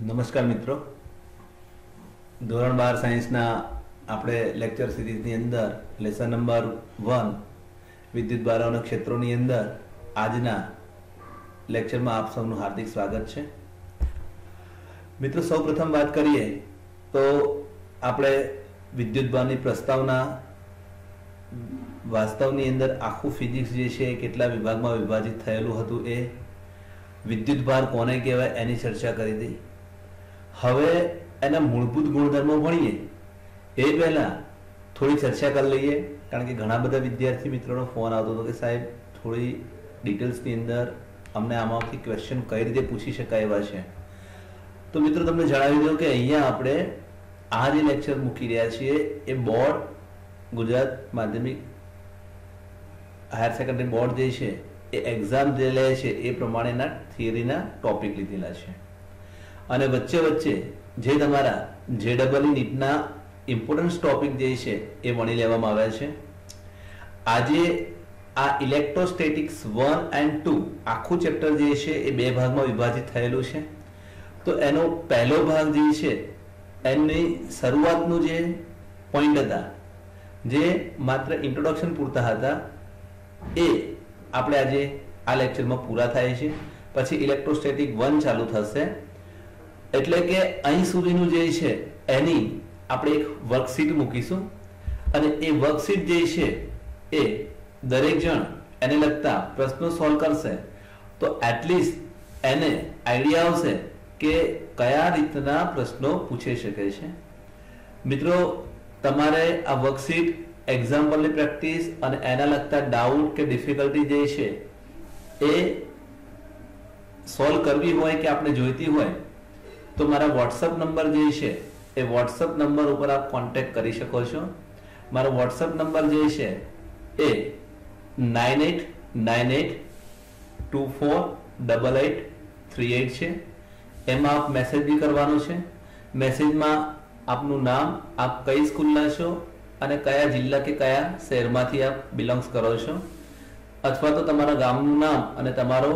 નમસ્કાર મિત્રો, ધોરણ 12 સાયન્સના આપણે લેક્ચર સિરીઝની અંદર લેસન નંબર 1 વિદ્યુત ભારોના ક્ષેત્રોની અંદર આજના લેક્ચરમાં આપ સૌનું હાર્દિક સ્વાગત છે. મિત્રો, સૌપ્રથમ વાત કરીએ તો આપણે વિદ્યુત ભારની પ્રસ્તાવના વાસ્તવની અંદર આખું ફિઝિક્સ જે છે એ કેટલા વિભાગમાં વિભાજિત થયેલું હતું, એ વિદ્યુત ભાર કોને કહેવાય એની ચર્ચા કરી હતી. હવે એના મૂળભૂત ગુણધર્મો ભણીએ એ પહેલા થોડી ચર્ચા કરી લઈએ, કારણ કે ઘણા બધા વિદ્યાર્થી મિત્રોનો ફોન આવતો હતો કે સાહેબ થોડી ડિટેલ્સની અંદર અમને આમાંથી ક્વેશ્ચન કઈ રીતે પૂછી શકાય એવા છે. તો મિત્રો તમને જણાવી દઉં કે અહીંયા આપણે આ જે લેક્ચર મૂકી રહ્યા છીએ એ બોર્ડ ગુજરાત માધ્યમિક હાયર સેકન્ડરી બોર્ડ જે છે એ એક્ઝામ જે લે છે એ પ્રમાણેના થિયરીના ટોપિક લીધેલા છે, અને વચ્ચે વચ્ચે જે તમારા JEE નીટના ઇમ્પોર્ટન્સ ટોપિક જે છે એ ભણી લેવામાં આવ્યા છે. આજે આ ઇલેક્ટ્રોસ્ટેટિક્સ 1 and 2 આખું ચેપ્ટર જે છે એ બે ભાગમાં વિભાજિત થયેલું છે. તો એનો પહેલો ભાગ જે છે એની શરૂઆતનું જે પોઈન્ટ હતા, જે માત્ર ઇન્ટ્રોડક્શન પૂરતા હતા, એ આપણે આજે આ લેક્ચરમાં પૂરા થાય છે. પછી ઇલેક્ટ્રોસ્ટેટિક 1 ચાલુ થશે, એટલે કે અહીં સુધીનું જે છે એની આપણે એક વર્કશીટ મૂકીશું, અને એ વર્કશીટ જે છે એ દરેક જણ એને લગતા પ્રશ્નો સોલ્વ કરશે તો એટલીસ્ટ એને આઈડિયા આવશે કે કયા રીતના પ્રશ્નો પૂછી શકે છે. મિત્રો, તમારે આ વર્કશીટ, એક્ઝામ્પલની પ્રેક્ટિસ અને એના લગતા ડાઉટ કે ડિફિકલ્ટી જે છે એ સોલ્વ કરવી હોય કે આપણે જોઈતી હોય તો મારા વોટ્સઅપ નંબર જે છે એ વોટ્સઅપ નંબર ઉપર આપ કોન્ટેક્ટ કરી શકો છો. મારો વોટ્સઅપ નંબર જે છે એ 9898248838 છે. એમાં આપ મેસેજ બી કરવાનો છે. મેસેજમાં આપનું નામ, આપ કઈ સ્કૂલના છો અને કયા જિલ્લા કે કયા શહેરમાંથી આપ બિલોંગ્સ કરો છો, અથવા તો તમારા ગામનું નામ અને તમારો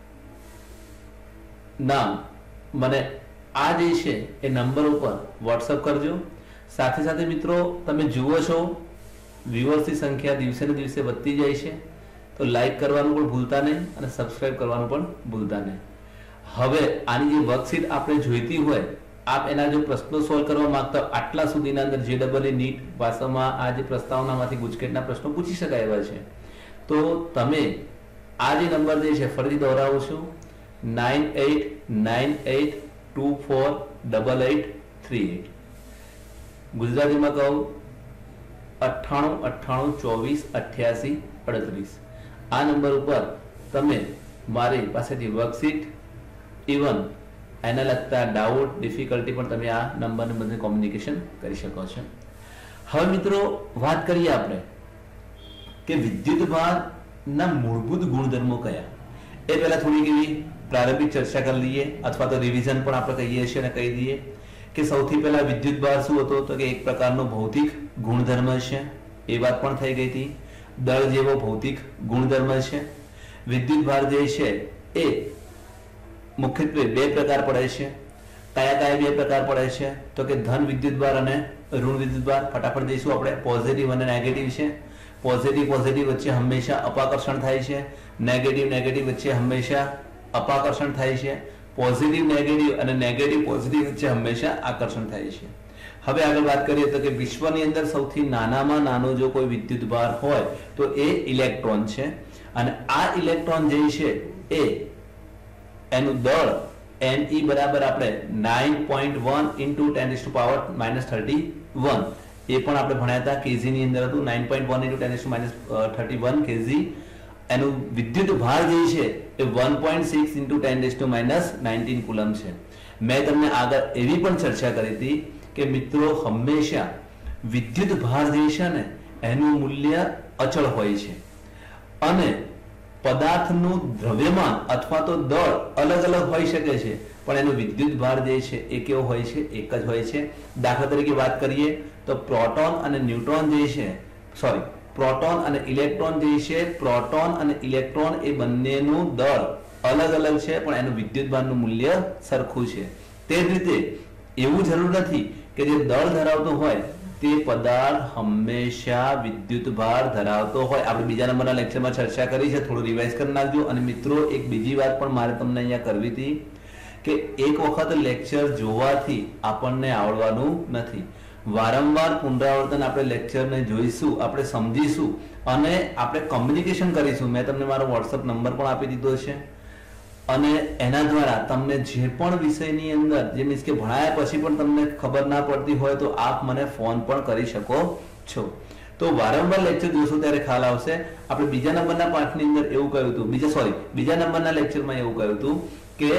નામ મને આ જે છે એ નંબર ઉપર વોટ્સઅપ કરજો. સાથે સાથે મિત્રો, તમે જુઓ છો વ્યુઅર્સની સંખ્યા દિવસે ને દિવસે વધતી જાય છે, તો લાઈક કરવાનું પણ ભૂલતા નહીં અને સબસ્ક્રાઇબ કરવાનું પણ ભૂલતા નહીં. હવે આની જે વર્કશીટ આપણે જોઈતી હોય, આપ એના જો પ્રશ્નો સોલ્વ કરવા માંગતા આટલા સુધીના અંદર JEE નીટ ભાષામાં આ જે પ્રસ્તાવનામાંથી ગુજકેટના પ્રશ્નો પૂછી શકાય એવા છે, તો તમે આ જે નંબર જે છે ફરીથી દોહરાવું છું, 9898248838. ગુજરાતીમાં કહું 9898248838. આ નંબર ઉપર તમે મારી પાસેથી વર્કશીટ, ઇવન એના લગતા ડાઉટ, ડિફિકલ્ટી પણ તમે આ નંબરને બધે કોમ્યુનિકેશન કરી શકો છો. હવે મિત્રો, વાત કરીએ આપણે કે વિદ્યુત ભારના મૂળભૂત ગુણધર્મો કયા. એ પહેલા થોડી એવી પ્રારંભિક ચર્ચા કરી લઈએ, અથવા તો રિવિઝન પણ આપણે કહીએ છીએ અને કહી દઈએ કે સૌથી પહેલા વિદ્યુત ભાર શું હતો, તો કે એક પ્રકારનો ભૌતિક ગુણધર્મ છે. એ વાત પણ થઈ ગઈ હતી. દળ જેવો ભૌતિક ગુણધર્મ છે. વિદ્યુત ભાર જે છે એ મુખ્યત્વે બે પ્રકાર પડે છે. કયા કયા બે પ્રકાર પડે છે, તો કે ધન વિદ્યુત ભાર અને ઋણ વિદ્યુત ભાર. ફટાફટ જઈશું આપણે. પોઝિટિવ અને નેગેટિવ છે. પોઝિટિવ વચ્ચે હંમેશા અપાકર્ષણ થાય છે. નેગેટિવ વચ્ચે હંમેશા અપાકર્ષણ થાય છે. પોઝિટિવ નેગેટિવ અને નેગેટિવ પોઝિટિવ વચ્ચે હંમેશા આકર્ષણ થાય છે. હવે આગળ વાત કરીએ તો કે વિશ્વની અંદર સૌથી નાનામાં નાનો જો કોઈ વિદ્યુત ભાર હોય તો એ ઇલેક્ટ્રોન છે, અને આ ઇલેક્ટ્રોન જે છે એ એનું દળ Ne બરાબર આપણે 9.1 into 10 to power -31, એ પણ આપણે ભણ્યા હતા. kg ની અંદર હતું 9.1 into 10 to -31 kg. એનું વિદ્યુત ભાર જે છે એ 1.6 into 10 to -19 કુલમ છે. મેં તમને આગળ એવી પણ ચર્ચા કરી હતી કે મિત્રો, હંમેશા વિદ્યુત ભાર જે છે ને એનું મૂલ્ય અચળ હોય છે, અને પદાર્થનું દ્રવ્યમાન અથવા તો દળ અલગ અલગ હોઈ શકે છે, પણ એનો વિદ્યુત ભાર જે છે એ કેવો હોય છે? એક જ હોય છે. દાખલા તરીકે વાત કરીએ તો પ્રોટોન અને ન્યુટ્રોન જે છે, પ્રોટોન અને ઇલેક્ટ્રોન જે છે, પ્રોટોન અને ઇલેક્ટ્રોન એ બંનેનું દળ અલગ અલગ છે, પણ એનું વિદ્યુત ભારનું મૂલ્ય સરખું છે. તે જ રીતે એવું જરૂર નથી કે જે દળ ધરાવતો હોય તે પદાર્થ હંમેશા વિદ્યુતભાર ધરાવતો હોય. આપણે બીજા નંબરના લેક્ચરમાં ચર્ચા કરી છે, થોડું રિવાઇઝ કરી નાખજો. અને મિત્રો, એક બીજી વાત પણ મારે તમને અહીંયા કરવી હતી કે એક વખત લેક્ચર જોવાથી આપણને આવડવાનું નથી. વારંવાર પુનરાવર્તન આપણે લેક્ચરને જોઈશું, આપણે સમજીશું અને આપણે કોમ્યુનિકેશન કરીશું. મેં તમને મારો વોટ્સઅપ નંબર પણ આપી દીધો છે અને એના દ્વારા તમને જે પણ વિષયની અંદર જે મીન્સ કે ભણાયા પછી પણ તમને ખબર ના પડતી હોય તો આપ મને ફોન પણ કરી શકો છો. તો વારંવાર લેક્ચર જોશો ત્યારે ખ્યાલ આવશે. આપણે બીજા નંબરના પાઠની અંદર એવું કહ્યું હતું, બીજા નંબરના લેક્ચરમાં એવું કહ્યું હતું કે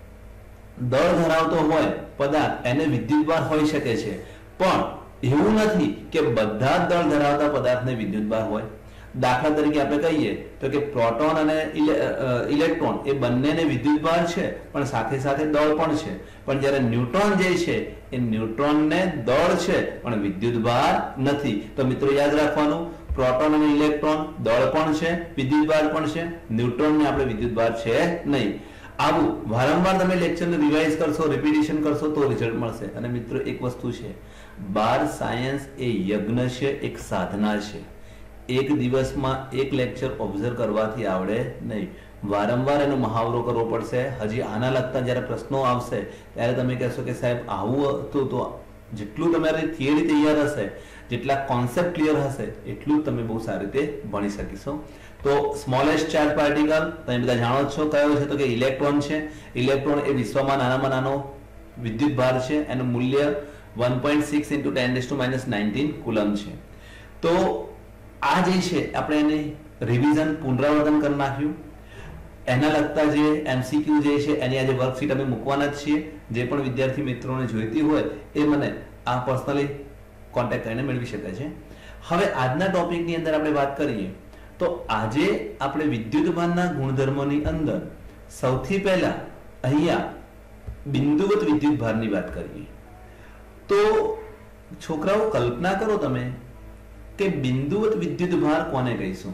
દળ ધરાવતો હોય પદાર્થ એને વિદ્યુતભાર હોઈ શકે છે, પણ એવું નથી કે બધા જ દળ ધરાવતા પદાર્થને વિદ્યુતભાર હોય. દાખલા તરીકે આપણે કહીએ તો કે પ્રોટોન અને ઇલેક્ટ્રોન એ બંનેને વિદ્યુતભાર છે પણ સાથે સાથે દળ પણ છે. પણ જ્યારે ન્યુટ્રોન જે છે એ ન્યુટ્રોનને દળ છે પણ વિદ્યુતભાર નથી. તો મિત્રો યાદ રાખવાનું, પ્રોટોન અને ઇલેક્ટ્રોન દળ પણ છે, વિદ્યુતભાર પણ છે, ન્યુટ્રોનને આપણે વિદ્યુતભાર છે નહીં. આવું વારંવાર તમે લેક્ચરને રિવાઇઝ કરશો, રિપીટિશન કરશો તો રિઝલ્ટ મળશે. અને મિત્રો એક વસ્તુ છે, બાર સાયન્સ એ યજ્ઞ છે, એક સાધના છે. એક દિવસમાં એક લેક્ચર ઓબ્ઝર્વ કરવાથી આવડે નહીં, વારંવાર એનો મહાવરો કરવો પડશે. હજી આના લગતા જ્યારે પ્રશ્નો આવશે ત્યારે તમે કહેશો કે સાહેબ આવું હતું, તો જેટલું તમારી થિયરી તૈયાર હશે, જેટલા કોન્સેપ્ટ ક્લિયર હશે એટલું તમે બહુ સારી રીતે ભણી શકીશો. તો સ્મોલેસ્ટ ચાર્જ પાર્ટિકલ તમે બધા જાણો છો કયો છે, તો કે ઇલેક્ટ્રોન છે. ઇલેક્ટ્રોન એ વિશ્વમાં નાનામાં નાનો વિદ્યુતભાર છે. એનું મૂલ્ય 1.6 × 10⁻⁹ કુલમ છે. તો આ જે છે આપણે એને રિવિઝન પુનરાવર્તન કરી નાખ્યું. એના લગતા જે MCQ જે છે એની આજે વર્કશીટ અમે મૂકવાના જ છીએ. જે પણ વિદ્યાર્થી મિત્રોને જોઈતી હોય એ મને આ પર્સનલી કોન્ટેક્ટ કરીને મેળવી શકે છે. હવે આજના ટોપિકની અંદર આપણે વાત કરીએ તો આજે આપણે વિદ્યુતભારના ગુણધર્મોની અંદર સૌથી પહેલા અહીંયા બિંદુવત વિદ્યુતભારની વાત કરીએ. તો છોકરાઓ કલ્પના કરો તમે કે બિંદુવત વિદ્યુતભાર કોને કહીશું?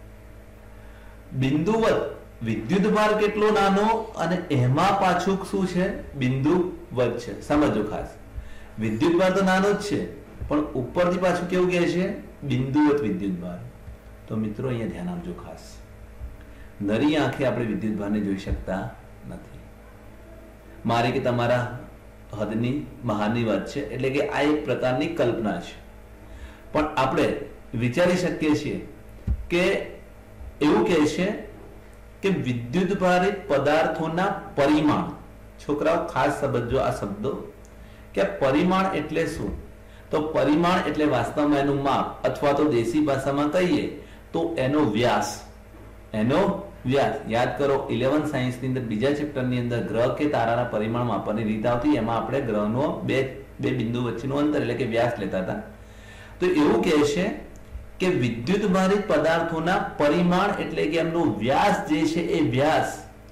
બિંદુવત વિદ્યુતભાર કેટલો નાનો અને એમાં પાછું શું છે? બિંદુવત છે. સમજો ખાસ, વિદ્યુતભાર તો નાનો જ છે પણ ઉપરથી પાછું કેવું કહે છે? બિંદુવત વિદ્યુતભાર. તો મિત્રો અહીંયા ધ્યાન આપજો ખાસ. નરી આંખે આપણે વિદ્યુતભારને જોઈ શકતા નથી. મારી કે તમારા હદની બહારની વાત છે, એટલે કે આ એક પ્રકારની કલ્પના છે. પણ આપણે વિચારી શકીએ છીએ કે એવું કહે છે કે વિદ્યુતભારિત પદાર્થોના પરિમાણ. છોકરાઓ ખાસ સમજો આ શબ્દો કે પરિમાણ એટલે શું? તો પરિમાણ એટલે વાસ્તવમાં એનું માપ, અથવા તો દેશી ભાષામાં કહીએ તો એનો વ્યાસ. એનો વ્યાસ યાદ કરો, 11 સાયન્સની અંદર બીજા ચેપ્ટરની અંદર ગ્રહ કે તારાના પરિમાણ માપવાની રીત આવતી. એમાં આપણે ગ્રહનો બે બિંદુ વચ્ચેનું અંતર એટલે કે વ્યાસ લેતા હતા. તો એવું કહે છે કે વિદ્યુતભારિત પદાર્થોના પરિમાણ એટલે કે એમનો વ્યાસ જે છે એ વ્યાસ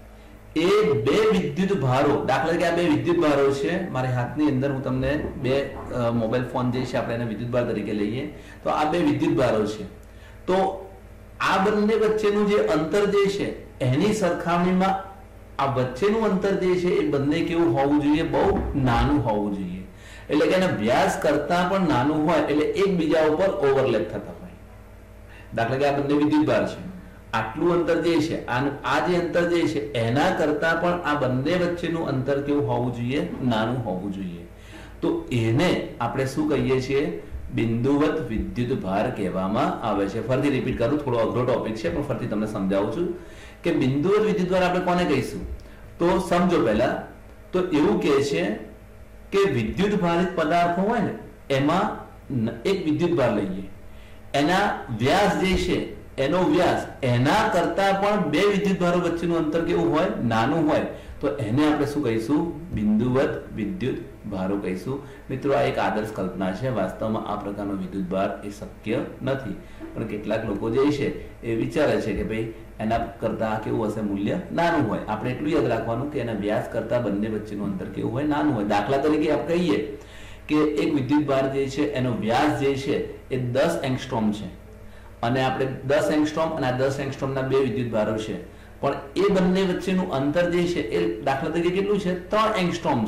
એ બે વિદ્યુત ભારો, દાખલા તરીકે આ બે વિદ્યુત ભારો છે મારા હાથની અંદર, હું તમને બે મોબાઈલ ફોન જે છે આપણે એને વિદ્યુત ભાર તરીકે લઈએ તો આ બે વિદ્યુત ભારો છે. તો આ બંને વચ્ચેનું જે અંતર જે છે એની સરખામણીમાં આ વચ્ચેનું અંતર જે છે એ બંને કેવું હોવું જોઈએ? બહુ નાનું હોવું જોઈએ. એટલે કે એના વ્યાસ કરતા પણ નાનું હોય, એટલે એકબીજા ઉપર ઓવરલેપ થતા હોય. દાખલા કે આ બંને વિદ્યુતભાર છે, આટલું અંતર જે છે, આ જે અંતર જે છે એના કરતા પણ આ બંને વચ્ચેનું અંતર કેવું હોવું જોઈએ? નાનું હોવું જોઈએ. તો એને આપણે શું કહીએ છીએ? બિંદુવત વિદ્યુતભાર કહેવામાં આવે છે. ફરીથી રિપીટ કરું, થોડો અઘરો ટોપિક છે પણ ફરીથી તમને સમજાવું છું કે બિંદુવત વિદ્યુતભાર આપણે કોને કહીશું? તો સમજો પહેલા, તો એવું કહે છે કે વિદ્યુતભારિત પદાર્થો હોય ને એમાં એક વિદ્યુતભાર લઈએ, એના વ્યાસ જે છે એનો વ્યાસ એના કરતા પણ બે વિદ્યુતભારો વચ્ચેનું અંતર કેવું હોય? નાનું હોય. તો એને આપણે શું કહીશું? બિંદુવત વિદ્યુતભારો કહીશું. મિત્રો આ એક આદર્શ કલ્પના છે. વાસ્તવમાં આ પ્રકારનો વિદ્યુતભાર એ શક્ય નથી, પણ કેટલાક લોકો જે છે એ વિચારે છે કે ભાઈ એના કરતા કેવું હશે? મૂલ્ય નાનું હોય. આપણે એટલું યાદ રાખવાનું કે એના વ્યાસ કરતા બંને વચ્ચેનું અંતર કેવું હોય? નાનું હોય. દાખલા તરીકે આપણે કહીએ કે એક વિદ્યુતભાર જે છે એનો વ્યાસ જે છે એ 10 એંગસ્ટ્રોમ છે અને આપણે 10 એંગસ્ટ્રોમ અને આ 10 એંગસ્ટ્રોમના બે વિદ્યુતભારો છે, પણ એ બંને વચ્ચેનું અંતર જે છે એ દાખલા તરીકે કેટલું છે? 3 એંગસ્ટ્રોમ છે.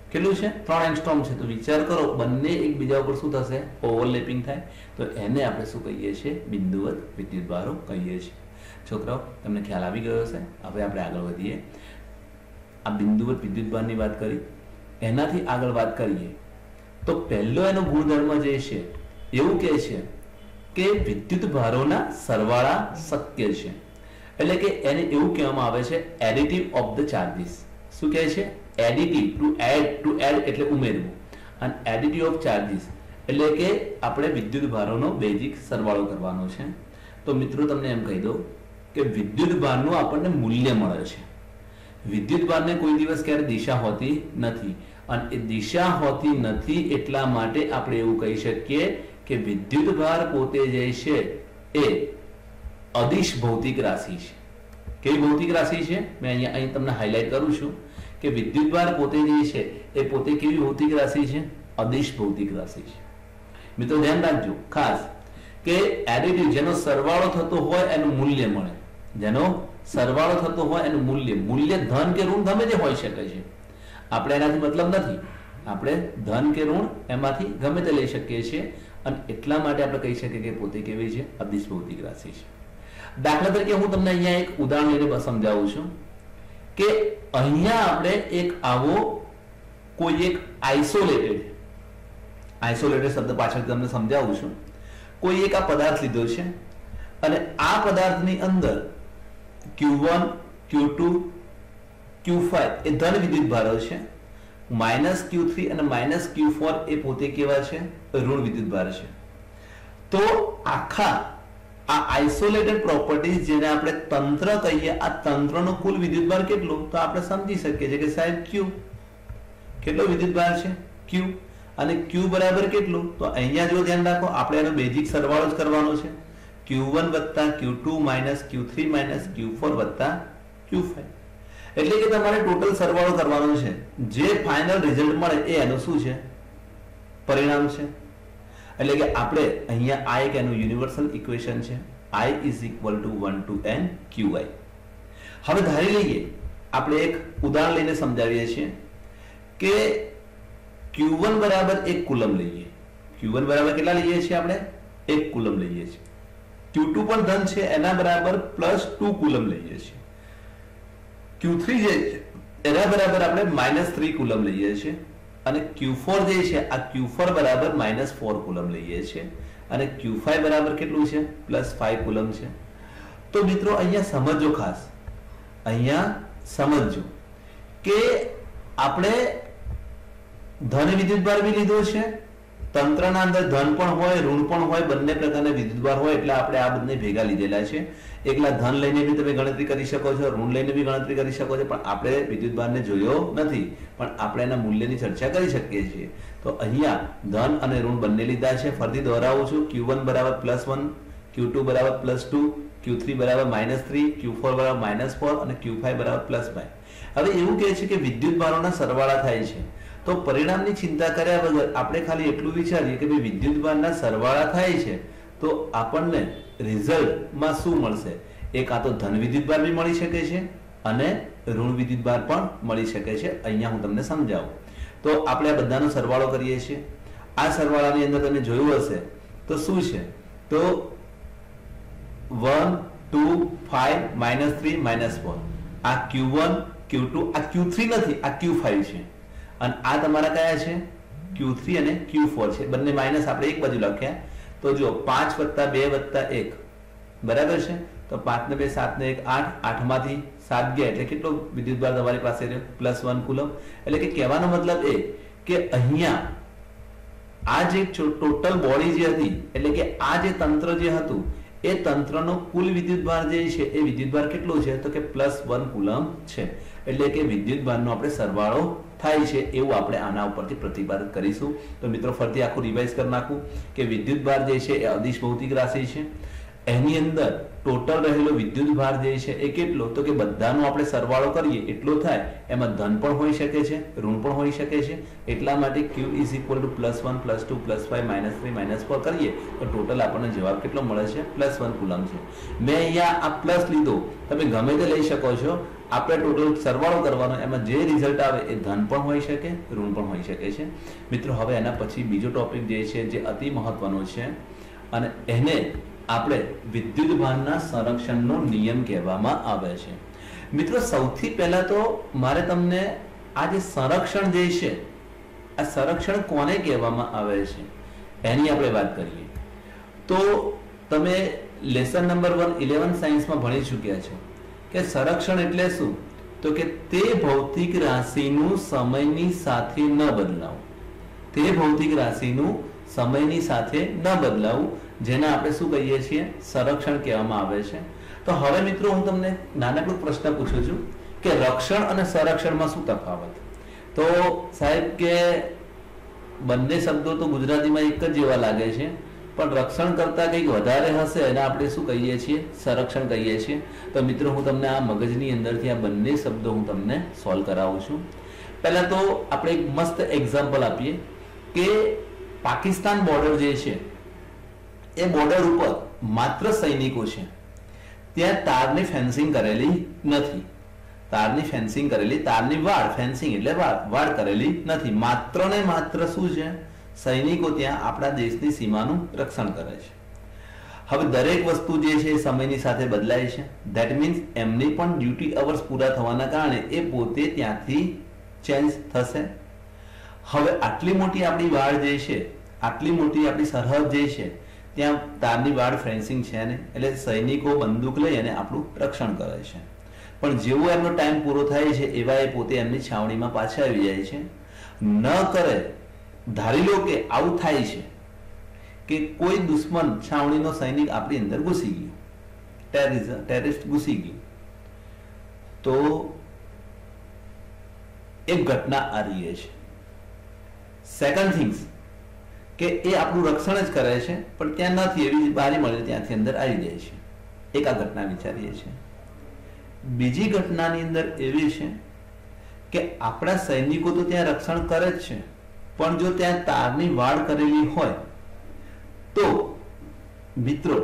કેટલું છે 3 એંગસ્ટ્રોમ છે. તો વિચાર કરો બંને એકબીજા ઉપર શું થશે ઓવરલેપિંગ થાય તો એને આપણે શું કહીએ છીએ બિંદુવત વિદ્યુતભારો કહીએ છીએ. છોકરાઓ તમને ખ્યાલ આવી ગયો હશે. હવે આપણે આગળ વધીએ. આ બિંદુવત વિદ્યુતભારની વાત કરી, એનાથી આગળ વાત કરીએ તો પહેલો એનો ગુણધર્મ જે છે એવું કહે છે કે વિદ્યુતભારોના સરવાળા શક્ય છે. એટલે કે એને એવું કહેવામાં આવે છે એડિટિવ ઓફ ધ ચાર્જીસ. શું કહે છે? એડિટિવ. ટુ એડ એટલે ઉમેરવું, અને એડિટિવ ઓફ ચાર્જીસ એટલે કે આપણે વિદ્યુતભારોનો બેઝિક સરવાળો કરવાનો છે. તો મિત્રો તમને એમ કહી દઉં કે વિદ્યુતભારનું આપણને મૂલ્ય મળે છે. વિદ્યુતભારને કોઈ દિવસ ક્યારે દિશા હોતી નથી, અને એ દિશા હોતી નથી એટલા માટે આપણે એવું કહી શકીએ કે વિદ્યુતભાર પોતે જે છે એ અદિશ ભૌતિક રાશિ છે. કેવી ભૌતિક રાશિ છે? મેં અહીં તમને હાઇલાઇટ કરું છું કે વિદ્યુતભાર પોતે જે છે એ પોતે કેવી ભૌતિક રાશિ છે? અદિશ ભૌતિક રાશિ છે. મિત્રો ધ્યાન રાખજો ખાસ કે એડિટિવ જેનો સરવાળો થતો હોય એનું મૂલ્ય મળે. જેનો સરવાળો થતો હોય એનું મૂલ્ય ધન કે ઋણ ગમે તે હોઈ શકે છે. આપણે એનાથી મતલબ નથી. આપણે ધન કે ઋણ એમાંથી ગમે તે લઈ શકીએ છીએ, અને એટલા માટે આપણે કહી શકીએ કે પોતે કેવી છે? અદિશ ભૌતિક રાશિ છે. દાખલા તરીકે હું તમને અહીંયા એક ઉદાહરણ લઈને સમજાવું છું કે અહીંયા આપણે એક આવો કોઈ એક આઇસોલેટેડ શબ્દ પાછળ તમને સમજાવું છું. કોઈ એક આ પદાર્થ લીધો છે અને આ પદાર્થની અંદર Q1, Q2, Q5 એ ધન વિદ્યુતભારો છે. -Q3 અને -Q4 એ પોતે કેવા છે? ઋણ વિદ્યુતભાર છે. તો આખા આ આઇસોલેટેડ પ્રોપર્ટીઝ જેને આપણે તંત્ર કહીએ, આ તંત્રનો કુલ વિદ્યુતભાર કેટલો? તો આપણે સમજી શકીએ છીએ કે સાહેબ Q. કેટલો વિદ્યુતભાર છે? Q. અને Q બરાબર કેટલું? તો અહીંયા જો ધ્યાન રાખો આપણે એનો બેઝિક સરવાળો જ કરવાનો છે. Q1 + Q2 - Q3 - Q4 + Q5. એટલે કે તમારે ટોટલ સરવાળો કરવાનો છે. જે ફાઇનલ રિઝલ્ટ મળે એ એનું શું છે? પરિણામ છે. એટલે કે આપણે અહીંયા આ એક એનું યુનિવર્સલ ઇક્વેશન છે. I = 1 to n Qi. હવે ધારી લઈએ આપણે એક ઉદાહરણ લઈને સમજાવીએ છીએ કે Q1 બરાબર 1 કુલમ લઈએ. Q1 બરાબર કેટલા લઈએ છીએ આપણે? 1 કુલમ લઈએ છીએ. Q2 પણ ધન છે એના બરાબર +2 કુલમ લઈએ છીએ. Q3 જે છે એના બરાબર આપણે -3 કુલમ લઈએ છીએ, અને Q4 જે છે આ Q4 બરાબર -4 કુલમ લઈએ છીએ, અને Q5 બરાબર કેટલું છે? +5 કુલમ છે. તો મિત્રો અહીંયા સમજો ખાસ, અહીંયા સમજો કે આપણે ધન વિદ્યુતભાર બી લીધો છે. તંત્રના અંદર ધન પણ હોય ઋણ પણ હોય, બંને પ્રકારના વિદ્યુતભાર હોય, એટલે આપણે આ બંને ભેગા લીધેલા છે. એકલા ધન લઈને બી તમે ગણતરી કરી શકો છો, ઋણ લઈને બી ગણતરી કરી શકો છો, પણ આપણે વિદ્યુતભારને જોયો નથી, પણ આપણે એના મૂલ્યની ચર્ચા કરી શકીએ છીએ. તો અહીંયા ધન અને ઋણ બંને લીધા છે. ફરીથી દોહરાવું છું. Q1 બરાબર +1, Q2 બરાબર +2, Q3 બરાબર -3, Q4 બરાબર -4 અને Q5 બરાબર +5. હવે એવું કહે છે કે વિદ્યુતભારોના સરવાળા થાય છે. તો પરિણામની ચિંતા કર્યા વગર આપણે ખાલી એટલું વિચારીએ કે ભાઈ વિદ્યુતભારના સરવાળા થાય છે તો આપણને રિઝલ્ટમાં શું મળશે? એક આ તો ધન વિદ્યુતભાર બી મળી શકે છે અને ઋણ વિદ્યુતભાર પણ મળી શકે છે. અહીંયા હું તમને સમજાવું. તો આપણે આ બધાનો સરવાળો કરીએ છીએ. આ સરવાળાની અંદર તમે જોયું હશે તો શું છે? તો 1, 2, 5, -3, -4. આ Q1, Q2, આ Q3 નથી, આ Q5 છે. અને આ તમારા કયા છે? Q3 અને Q4 છે. બંને માઇનસ આપણે એક બાજુ લખ્યા. તો જો 5 + 2 + 1 બરાબર છે. તો 5 ને 2 7 ને 1 8, 8 માંથી 7 ગયા એટલે કેટલો વિદ્યુતભાર તમારી પાસે રહ્યો? +1 કુલમ. એટલે કે કહેવાનો મતલબ એ કે અહીંયા આ જે ટોટલ બોડી જે હતી, એટલે કે આ જે તંત્ર જે હતું એ તંત્રનો કુલ વિદ્યુતભાર જે છે એ વિદ્યુતભાર કેટલો છે? તો કે +1 કુલમ છે. એટલે કે વિદ્યુતભારનો આપણે સરવાળો થાય છે એવું આપણે આના ઉપરથી પ્રતિપાદિત કરીશું. તો મિત્રો ફરીથી આખું રિવાઇઝ કરી નાખું કે વિદ્યુતભાર જે છે એ અદિશ ભૌતિક રાશિ છે. એની અંદર ટોટલ રહેલો વિદ્યુત ભાર જે છે એ કેટલો, તો કે બધાનો આપણે સરવાળો કરીએ એટલો થાય. એમાં ધન પણ હોઈ શકે છે, ઋણ પણ હોઈ શકે છે. એટલા માટે Q = +1 +2 +5 -3 -4 કરીએ તો ટોટલ આપણને જવાબ કેટલો મળે છે? +1 કુલમ છે. મેં અહીંયા આ પ્લસ લીધો, તમે ગમે તે લઈ શકો છો. આપણે ટોટલ સરવાળો કરવાનો, એમાં જે રિઝલ્ટ આવે એ ધન પણ હોઈ શકે, ઋણ પણ હોઈ શકે છે. મિત્રો હવે એના પછી બીજો ટોપિક જે છે જે અતિ મહત્વનો છે અને એને આપણે વિદ્યુત ભારના સંરક્ષણનો નિયમ કહેવામાં આવે છે. મિત્રો સૌથી પહેલા તો મારે તમને આ જે સંરક્ષણ જે છે, આ સંરક્ષણ કોને કહેવામાં આવે છે એની આપણે વાત કરીએ. તો તમે લેસન નંબર 11 સાયન્સમાં ભણી ચૂક્યા છો કે સંરક્ષણ એટલે શું, તો કે તે ભૌતિક રાશિનું સમયની સાથે ન બદલાવું. તે ભૌતિક રાશિનું સમયની સાથે ન બદલાવું, જેને આપણે શું કહીએ છીએ? સંરક્ષણ કહેવામાં આવે છે. તો હવે મિત્રો હું તમને નાનકડો પ્રશ્ન પૂછું છું કે રક્ષણ અને સંરક્ષણમાં શું તફાવત? તો સાહેબ કે બંને શબ્દો તો ગુજરાતીમાં એક જ જેવા લાગે છે, પણ રક્ષણ કરતા કંઈક વધારે હશે એને આપણે શું કહીએ છીએ? સંરક્ષણ કહીએ છીએ. તો મિત્રો હું તમને આ મગજની અંદરથી આ બંને શબ્દો હું તમને સોલ્વ કરાવું છું. પહેલા તો આપણે એક મસ્ત એક્ઝામ્પલ આપીએ કે પાકિસ્તાન બોર્ડર જે છે એ બોર્ડર ઉપર માત્ર સૈનિકો છે, ત્યાં તારની ફેન્સિંગ કરેલી નથી. તારની ફેન્સિંગ કરેલી, તારની વાડ, ફેન્સિંગ એટલે વાડ કરેલી નથી. માત્ર ને માત્ર શું છે? સૈનિકો ત્યાં આપણા દેશની સીમાનું રક્ષણ કરે છે. હવે દરેક વસ્તુ જે છે એ સમયની સાથે બદલાય છે. ધેટ મીન્સ એમની પણ ડ્યુટી અવર્સ પૂરા થવાના કારણે એ પોતે ત્યાંથી ચેન્જ થશે. હવે આટલી મોટી આપણી વાડ જે છે, આટલી મોટી આપણી સરહદ જે છે, ત્યાં તારની વાડ ફેન્સિંગ છે ને, એટલે સૈનિકો બંદૂક લઈ અને આપણું રક્ષણ કરે છે. પણ જેવો એમનો ટાઈમ પૂરો થાય છે એવા એ પોતે એમની છાવણીમાં પાછા આવી જાય છે. ન કરે, ધારી લો કે આવું થાય છે કે કોઈ દુશ્મન છાવણીનો સૈનિક આપણી અંદર ઘૂસી ગયો, ટેરરિસ્ટ ઘૂસી ગયું, તો એક ઘટના આ રહી છે. સેકન્ડ થિંગ્સ કે એ આપણું રક્ષણ જ કરે છે, પણ ત્યાં નથી, એવી બારી મળે ત્યાંથી અંદર આવી જાય છે. એક આ ઘટના વિચારીએ છીએ. બીજી ઘટનાની અંદર એવી છે કે આપણા સૈનિકો તો ત્યાં રક્ષણ કરે જ છે, પણ જો ત્યાં તારની વાડ કરેલી હોય તો મિત્રો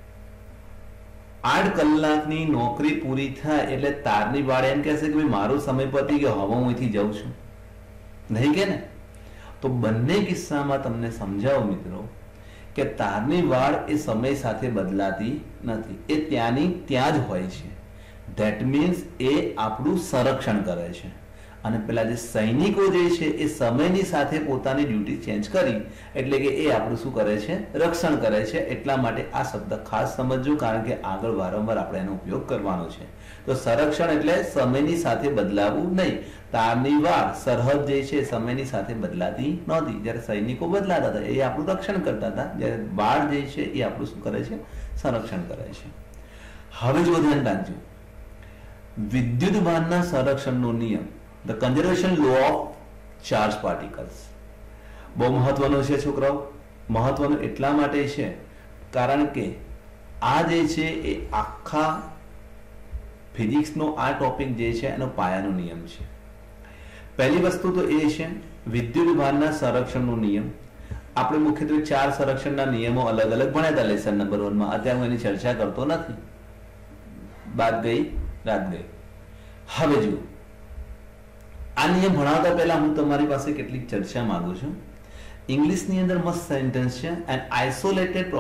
8 કલાકની નોકરી પૂરી થાય એટલે તારની વાડ એમ કહેશે કે ભાઈ મારો સમય પતી ગયો, હવે હું અહીંથી જાઉં છું, નહીં કે ને? તો બંને કિસ્સામાં તમને સમજાવું મિત્રો કે તારની વાડ એ સમય સાથે બદલાતી નથી, એ ત્યાંની ત્યાં જ હોય છે. ધેટ મીન્સ એ આપણું સંરક્ષણ કરે છે. અને પેલા જે સૈનિકો જે છે એ સમયની સાથે પોતાની ડ્યુટી ચેન્જ કરી, એટલે કે એ આપણું શું કરે છે? રક્ષણ કરે છે. એટલા માટે આ શબ્દ ખાસ સમજજો, કારણ કે આગળ વારંવાર આપણે એનો ઉપયોગ કરવાનો છે. તો સંરક્ષણ એટલે સમયની સાથે બદલાવું નહીં. તારની વાડ, સરહદ જે છે સમયની સાથે બદલાતી નહોતી, જ્યારે સૈનિકો બદલાતા હતા એ આપણું રક્ષણ કરતા હતા, જ્યારે વાડ જે છે એ આપણું શું કરે છે? સંરક્ષણ કરે છે. હવે જો ધ્યાન રાખજો, વિદ્યુત ભારના સંરક્ષણનો નિયમ, the conservation law of charge particles, બહુ મહત્વનો છે છોકરાઓ. મહત્વનો એટલા માટે છે કારણ કે આ જે છે એ આખા ફિઝિક્સનો આ ટોપિક જે છે એનો પાયાનો નિયમ છે. પહેલી વસ્તુ તો એ છે વિદ્યુત ભારના સંરક્ષણનો નિયમ. આપણે મુખ્યત્વે 4 સંરક્ષણના નિયમો અલગ અલગ ભણ્યા હતા લેસન નંબર 1 માં. અત્યારે હું એની ચર્ચા કરતો નથી, બાત ગઈ રાત ગઈ. હવે જુઓ, આ નિયમ ભણાવતા પહેલા હું તમારી પાસે કેટલીક ચર્ચા માંગુ છું. ઇંગ્લિશની અંદર મસ્ત સેન્ટેન્સ છે, એન્ડ આઇસોલેટેડ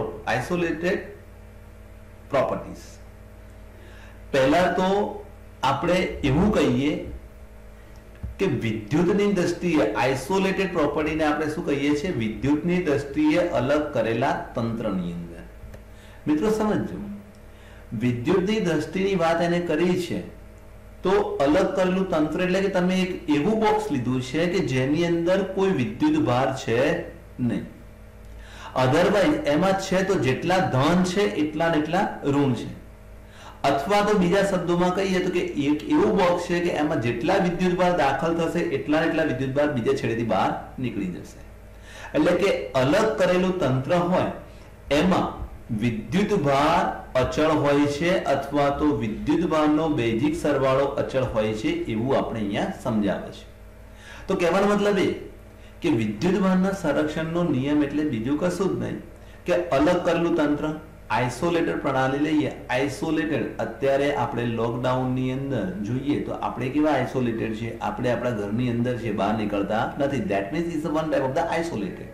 પ્રોપર્ટીઝ. પહેલા તો આપણે એવું કહીએ કે વિદ્યુતની દ્રષ્ટિએ આઇસોલેટેડ પ્રોપર્ટીને આપણે શું કહીએ છીએ? વિદ્યુતની દ્રષ્ટિએ અલગ કરેલા તંત્રની અંદર. મિત્રો સમજો, વિદ્યુતની દ્રષ્ટિની વાત એને કરી છે તો અલગ કરેલું તંત્ર એટલે કે તમે એક એવું બોક્સ લીધું છે કે જેની અંદર કોઈ વિદ્યુત ભાર છે નહીં. અધરવાઇઝ એમાં છે તો જેટલા ધન છે એટલા ને એટલા ઋણ છે. અથવા તો બીજા શબ્દોમાં કહીએ તો કે એક એવું બોક્સ છે કે એમાં જેટલા વિદ્યુત ભાર દાખલ થશે એટલા ને એટલા વિદ્યુત ભાર બીજા છેડેથી બહાર નીકળી જશે. એટલે કે અલગ કરેલું તંત્ર હોય એમાં વિદ્યુતભાર અચળ હોય છે અથવા તો વિદ્યુતભારનો બેઝિક સરવાળો અચળ હોય છે એવું આપણે અહીંયા સમજાવે છે. તો કહેવાનો મતલબ એ કે વિદ્યુતભારના સંરક્ષણનો નિયમ એટલે બીજું કશું જ નહીં કે અલગ કરેલું તંત્ર, આઇસોલેટેડ પ્રણાલી લઈએ. આઇસોલેટેડ અત્યારે આપણે લોકડાઉનની અંદર જોઈએ તો આપણે કેવા આઇસોલેટેડ છે? આપણે આપણા ઘરની અંદર છે, બહાર નીકળતા નથી. That means is one type of the isolated.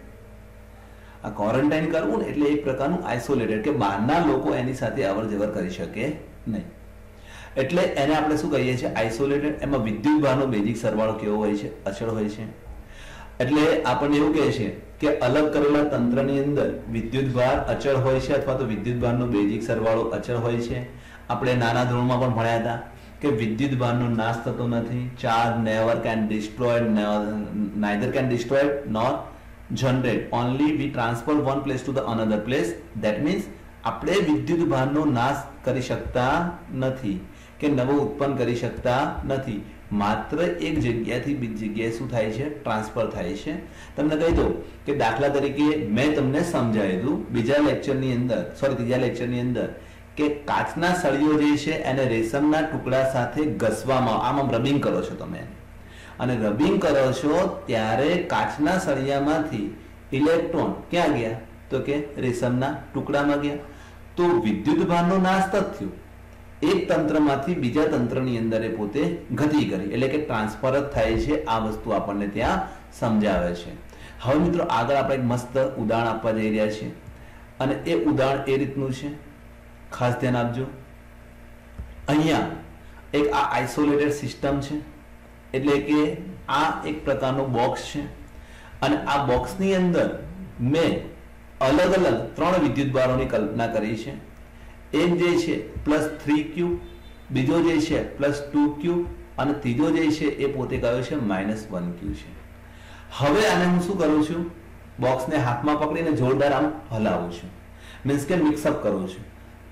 આ ક્વોરન્ટાઇન કરવું ને એટલે એક પ્રકારનું આઇસોલેટેડ કે બહારના લોકો એની સાથે અવર જવર કરી શકે નહીં. એટલે એને આપણે શું કહીએ છીએ? આઇસોલેટેડ. એમાં વિદ્યુતભારનો બેઝિક સરવાળો કેવો હોય છે? અચળ હોય છે. એટલે આપણને એવું કહે છે કે અલગ કરેલા તંત્રની અંદર વિદ્યુતભાર અચળ હોય છે અથવા તો વિદ્યુતભારનો બેઝિક સરવાળો અચળ હોય છે. આપણે નાના ધોરણમાં પણ ભણ્યા હતા કે વિદ્યુતભારનો નાશ થતો નથી. Charge never can destroy, neither can destroy nor generate, only we transfer one place to the another place. That means આપણે વિદ્યુતભારનો નાશ કરી શકતા નથી કે નવો ઉત્પન્ન કરી શકતા નથી. માત્ર એક જગ્યાથી બીજી જગ્યાએ શું થાય છે? ટ્રાન્સફર થાય છે. તમને કહી દઉં કે દાખલા તરીકે મેં તમને સમજાવી દઉં ત્રીજા લેક્ચરની અંદર કે કાચના સળિયો જે છે એને રેશમના ટુકડા સાથે ઘસવામાં, આમ રબિંગ કરો છો તમે અને રબિંગ કરો છો ત્યારે કાચના સળિયામાંથી ઇલેક્ટ્રોન ક્યાં ગયા? તો કે રેશમના ટુકડામાં ગયા. તો વિદ્યુતભારનો નાશ થયો. એક તંત્રમાંથી બીજા તંત્રની અંદર એ પોતે ગતિ કરી એટલે કે ટ્રાન્સફર જ થાય છે. આ વસ્તુ આપણને ત્યાં સમજાવે છે. હવે મિત્રો આગળ આપણે એક મસ્ત ઉદાહરણ આપવા જઈ રહ્યા છીએ અને એ ઉદાહરણ એ રીતનું છે, ખાસ ધ્યાન આપજો. અહીંયા એક આ આઇસોલેટેડ સિસ્ટમ છે એટલે કે આ એક પ્રકારનો બોક્સ છે અને આ બોક્સની અંદર મેં અલગ અલગ 3 વિદ્યુતભારોની કલ્પના કરી છે. એક જે છે +3q, બીજો જે છે +2q અને ત્રીજો જે છે એ પોતે કયો છે? -1q છે. હવે આને હું શું કરું છું? બોક્સને હાથમાં પકડીને જોરદાર આમ હલાવું છું, મીન્સ કે મિક્સઅપ કરું છું.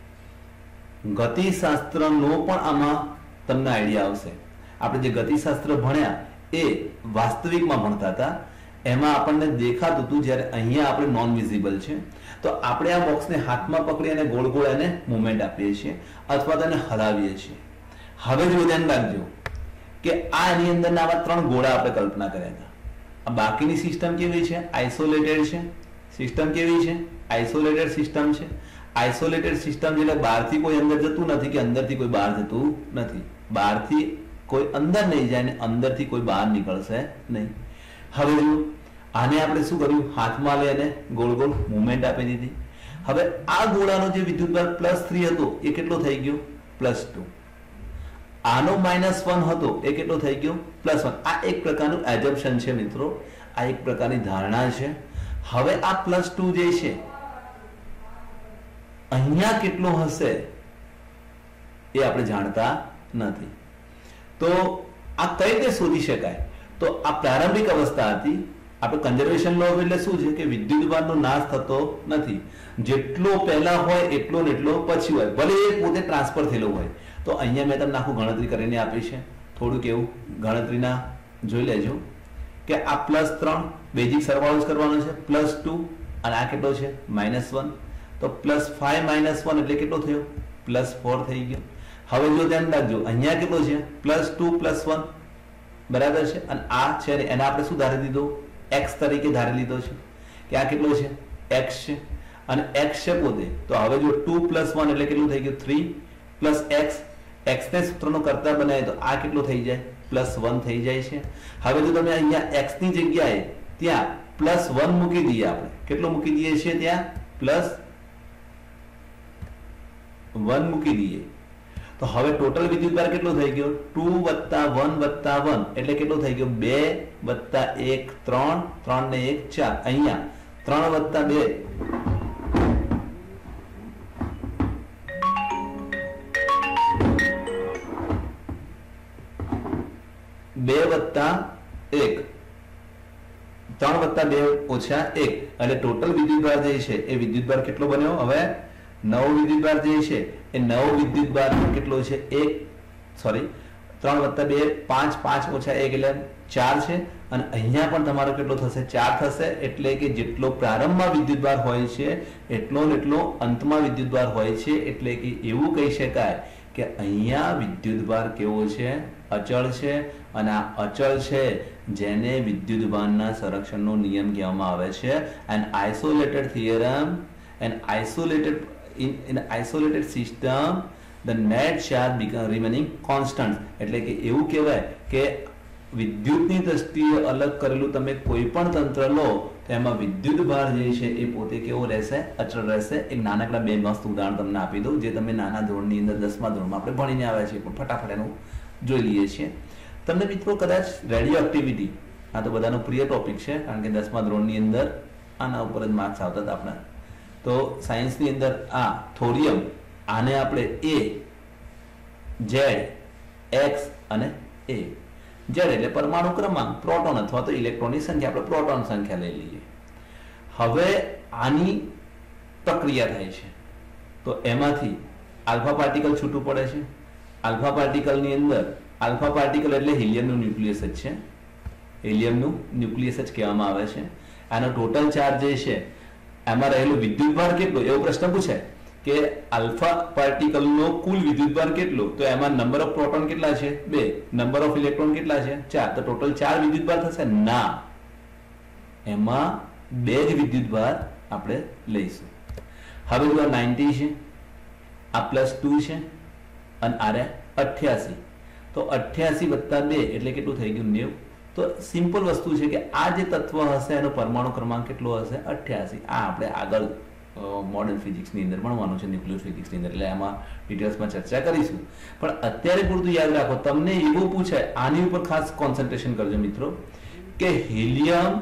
ગતિશાસ્ત્રનો પણ આમાં તમને આઈડિયા આવશે. આપણે જે ગતિશાસ્ત્ર ભણ્યા એ વાસ્તવિકમાં ભણતા હતા એમાં આપણને દેખાતું હતું જ્યારે અહીંયા આપણે નોન વિઝિબલ છે તો આપણે આ બોક્સને હાથમાં પકડી અને ગોળ ગોળ એને મૂવમેન્ટ આપીએ છીએ અથવા તેને હલાવીએ છીએ. હવે જો ધ્યાન રાખજો કે આ એની અંદરના આવા 3 ગોળા આપણે કલ્પના કર્યા હતા. આ બાકીની સિસ્ટમ કેવી છે? આઇસોલેટેડ છે. સિસ્ટમ કેવી છે? આઇસોલેટેડ સિસ્ટમ છે. આઇસોલેટેડ સિસ્ટમ એટલે બહારથી કોઈ અંદર જતું નથી કે અંદરથી કોઈ બહાર જતું નથી. બહારથી કોઈ અંદર નહીં જાય ને અંદરથી કોઈ બહાર નીકળશે નહીં. હવે જો આને આપણે શું કર્યું? હાથમાં લઈને ગોળ ગોળ મૂવમેન્ટ આપી દીધી. હવે આ ગોળાનો જે વિદ્યુતભાર +3 હતો એ કેટલો થઈ ગયો? +2. આનો -1 હતો એ કેટલો થઈ ગયો? +1. આ એક પ્રકારનું એઝમ્પશન છે મિત્રો, આ એક પ્રકારની ધારણા છે. હવે આ +2 જે છે અહીંયા કેટલો હશે એ આપણે જાણતા નથી. તો આ કઈ રીતે શોધી શકાય? તો આ પ્રારંભિક અવસ્થા હતી. આપણે કન્ઝર્વેશન લો એટલે શું છે કે વિદ્યુતભારનો નાશ થતો નથી. જેટલો પહેલા હોય એટલો ને એટલો પછી હોય, ભલે એ પોતે ટ્રાન્સફર થયેલો હોય. તો અહીંયા મેં તમને આખું ગણતરી કરીને આપી છે. થોડુંક એવું ગણતરીના જોઈ લેજો કે આ +3 બેઝિક સરવાળો જ કરવાનો છે, +2 અને આ કેટલો છે? -1. તો +5 -1 એટલે કેટલો થયો? +4 થઈ ગયો. હવે જો ધ્યાન રાખજો અહીંયા કેટલો છે? +2 +1 બરાબર છે અને આ છે એને આપણે શું ધારી દીધો? x તરીકે ધારી લીધો છે કે આ કેટલો છે? x છે અને x છે પોતે. તો હવે જો 2 + 1 એટલે કેટલું થઈ ગયું? 3 + x. x ને સૂત્રનો કરતા બનાવીએ તો આ કેટલો થઈ જાય? +1 થઈ જાય છે. હવે જો તમે અહીંયા x ની જગ્યાએ ત્યાં +1 મૂકી દઈએ, આપણે કેટલો મૂકી દઈએ છીએ? ત્યાં +1 મૂકી દઈએ તો હવે ટોટલ વિદ્યુતભાર કેટલો થઈ ગયો? 2 + 1 + 1 એટલે કેટલો થઈ ગયો? 2 + 1 3, 3 ને 1 4. અહીંયા 3 + 2 2 + 1 3 + 2 - 1 એટલે ટોટલ વિદ્યુતભાર જે છે એ વિદ્યુતભાર કેટલો બન્યો? હવે નવો વિદ્યુતભાર જે છે એ નવો વિદ્યુતભાર કેટલો છે? 3 + 2 5, 5 - 1 એટલે 4 છે અને અહીંયા પણ તમારો કેટલો થશે 4 થશે એટલે કે જેટલો પ્રારંભમાં વિદ્યુતભાર હોય છે એટલો ને એટલો અંતમાં વિદ્યુતભાર હોય છે એટલે કે એવું કહી શકાય કે અહીંયા વિદ્યુતભાર કેવો છે અચળ છે અને આ અચળ છે જેને વિદ્યુતભારના સંરક્ષણનો નિયમ કહેવામાં આવે છે an isolated theorem an isolated in isolated system the net charge become remaining constant એટલે કે એવું કહેવાય કે વિદ્યુતની દ્રષ્ટિએ અલગ કરેલું તમે કોઈ પણ તંત્ર લો તો એમાં વિદ્યુતભાર જે છે એ પોતે કેવો રહેશે અચળ રહેશે એક નાનકડા બે મસ્ત ઉદાહરણ તમને આપી દઉં જે તમે નાના ધોરણની અંદર 10મા ધોરણમાં આપણે ભણીને આવ્યા છીએ પણ ફટાફટ એનું જોઈ લઈએ છીએ તમને મિત્રો કદાચ રેડિયો એક્ટિવિટી આ તો બધાનો પ્રિય ટોપિક છે કારણ કે 10મા ધોરણની અંદર આના ઉપર જ માર્ક્સ આવતા હતા આપણા તો સાયન્સની અંદર આ થોરિયમ આને આપણે A Z X અને A Z એટલે પરમાણુ ક્રમાંક પ્રોટોન અથવા તો ઇલેક્ટ્રોનની સંખ્યા આપણે પ્રોટોન સંખ્યા લઈ લઈએ હવે આની પ્રક્રિયા થાય છે તો એમાંથી આલ્ફા પાર્ટિકલ છૂટું પડે છે આલ્ફા પાર્ટિકલની અંદર આલ્ફા પાર્ટિકલ એટલે હિલિયમનું ન્યુક્લિયસ જ છે હિલિયમનું ન્યુક્લિયસ જ કહેવામાં આવે છે આનો ટોટલ ચાર્જ જે છે એમાં રહેલું વિદ્યુતભાર કેટલો એવો પ્રશ્ન પૂછાય કે આલ્ફા પાર્ટિકલનો કુલ વિદ્યુતભાર કેટલો તો એમાં નંબર ઓફ પ્રોટોન કેટલા છે 2 નંબર ઓફ ઇલેક્ટ્રોન કેટલા છે 4 તો ટોટલ 4 વિદ્યુતભાર થશે ના એમાં 2 જ વિદ્યુતભાર આપણે લઈશું હવે જો 90 છે આ +2 છે અને આ 88 તો 88 + 2 એટલે કેટલું થઈ ગયું 90 તો સિમ્પલ વસ્તુ છે કે આ જે તત્વ હશે એનો પરમાણુ ક્રમાંક કેટલો હશે 88 આ આપણે આગળ મોડર્ન ફિઝિક્સની અંદર ભણવાનું છે ન્યુક્લિયર ફિઝિક્સની અંદર એટલે એમાં ડિટેલ્સમાં ચર્ચા કરીશું પણ અત્યારે પૂરતું યાદ રાખો તમને એવું પૂછાય આની ઉપર ખાસ કોન્સન્ટ્રેશન કરજો મિત્રો કે હિલિયમ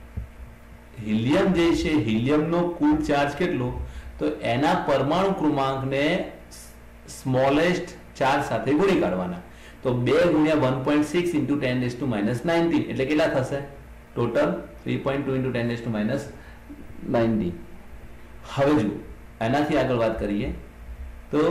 જે છે હિલિયમનો કુલ ચાર્જ કેટલો તો એના પરમાણુ ક્રમાંકને સ્મોલેસ્ટ ચાર્જ સાથે ગુણી કાઢવાના તો 2 × 1.6 × 10⁻⁹ એટલે કેટલા થશે ટોટલ 3.2 × 10⁻⁹ હવે જો એનાથી આગળ વાત કરીએ તો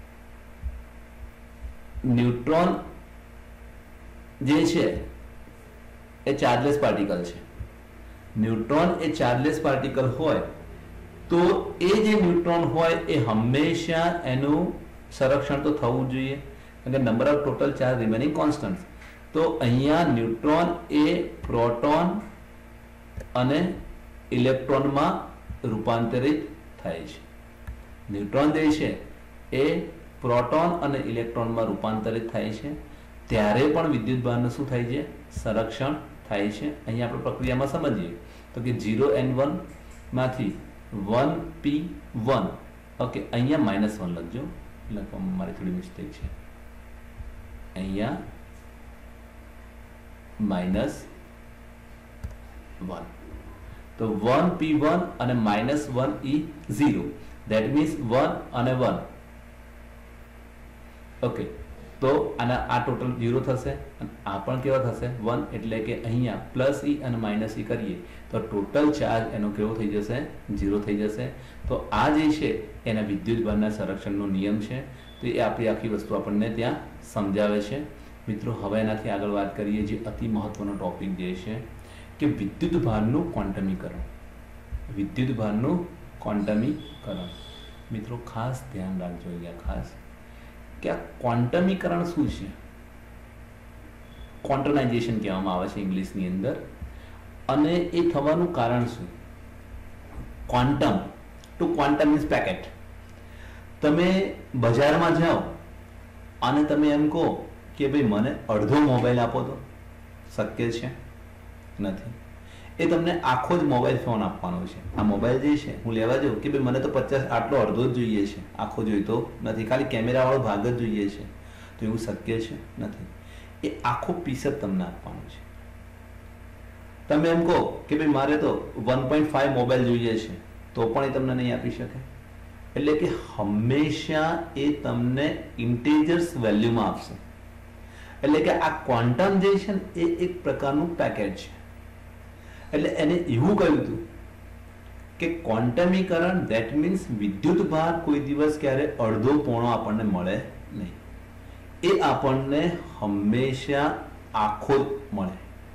ન્યુટ્રોન જે છે એ ચાર્જલેસ પાર્ટિકલ છે ન્યુટ્રોન એ ચાર્જલેસ પાર્ટિકલ હોય તો એ જે ન્યુટ્રોન હોય એ હંમેશા એનું સંરક્ષણ તો થવું જોઈએ કારણ કે number of total charge remaining constant તો અહીંયા ન્યુટ્રોન એ પ્રોટોન અને ઇલેક્ટ્રોનમાં રૂપાંતરિત થાય છે ન્યુટ્રોન જે છે એ પ્રોટોન અને ઇલેક્ટ્રોનમાં રૂપાંતરિત થાય છે ત્યારે પણ વિદ્યુતભારનું શું થાય છે સંરક્ષણ થાય છે અહીંયા આપણે પ્રક્રિયામાં સમજીએ તો કે 0n1 માંથી 1p1 ઓકે અહીંયા -1 લખજો લખવામાં મારી થોડી મિસ્ટેક છે અહીંયા -1 તો 1p1 અને -1e0 that means 1 અને 1 ઓકે તો આના આ ટોટલ 0 થશે અને આ પણ કેવા થશે 1 એટલે કે અહીંયા +e અને -e કરીએ તો ટોટલ ચાર્જ એનો કેવો થઈ જશે 0 થઈ જશે તો આ જે છે એના વિદ્યુતભારના સંરક્ષણનો નિયમ છે તો એ આપણી આખી વસ્તુ આપણને ત્યાં સમજાવે છે મિત્રો હવે એનાથી આગળ વાત કરીએ જે અતિ મહત્વનો ટોપિક જે છે કે વિદ્યુતભારનું ક્વોન્ટમીકરણ મિત્રો ખાસ ધ્યાન રાખજો અહીંયા ખાસ કે આ ક્વોન્ટમીકરણ શું છે ક્વોન્ટનાઇઝેશન કહેવામાં આવે છે ઇંગ્લિશની અંદર અને એ થવાનું કારણ શું quantum to quantum means packet તમે બજારમાં જાઓ અને તમે એમ કહો કે ભાઈ મને અડધો મોબાઈલ આપો તો શક્ય છે નથી એ તમને આખો જ મોબાઈલ ફોન આપવાનો છે આ મોબાઈલ જે છે હું લેવા જાઉં કે ભાઈ મને તો 50 આટલો અડધો જ જોઈએ છે આખો જોઈતો નથી ખાલી કેમેરાવાળો ભાગ જ જોઈએ છે તો એવું શક્ય છે નથી એ આખો પીસ જ તમને આપવાનો છે તમે એમ કહો કે ભાઈ મારે તો 1.5 મોબાઈલ જોઈએ છે તો પણ એ તમને નહીં આપી શકે એટલે કે હંમેશા એ તમને ઇન્ટીજર્સ વેલ્યુમાં આપશે એટલે કે આ ક્વોન્ટમ જે છે ને એ એક પ્રકારનું પેકેજ છે એટલે એને એવું કહ્યું હતું કે ક્વોન્ટમીકરણ ધેટ મીન્સ વિદ્યુતભાર કોઈ દિવસ ક્યારે અડધો પોણો આપણને મળે નહીં એ આપણને હંમેશા આખો જ મળે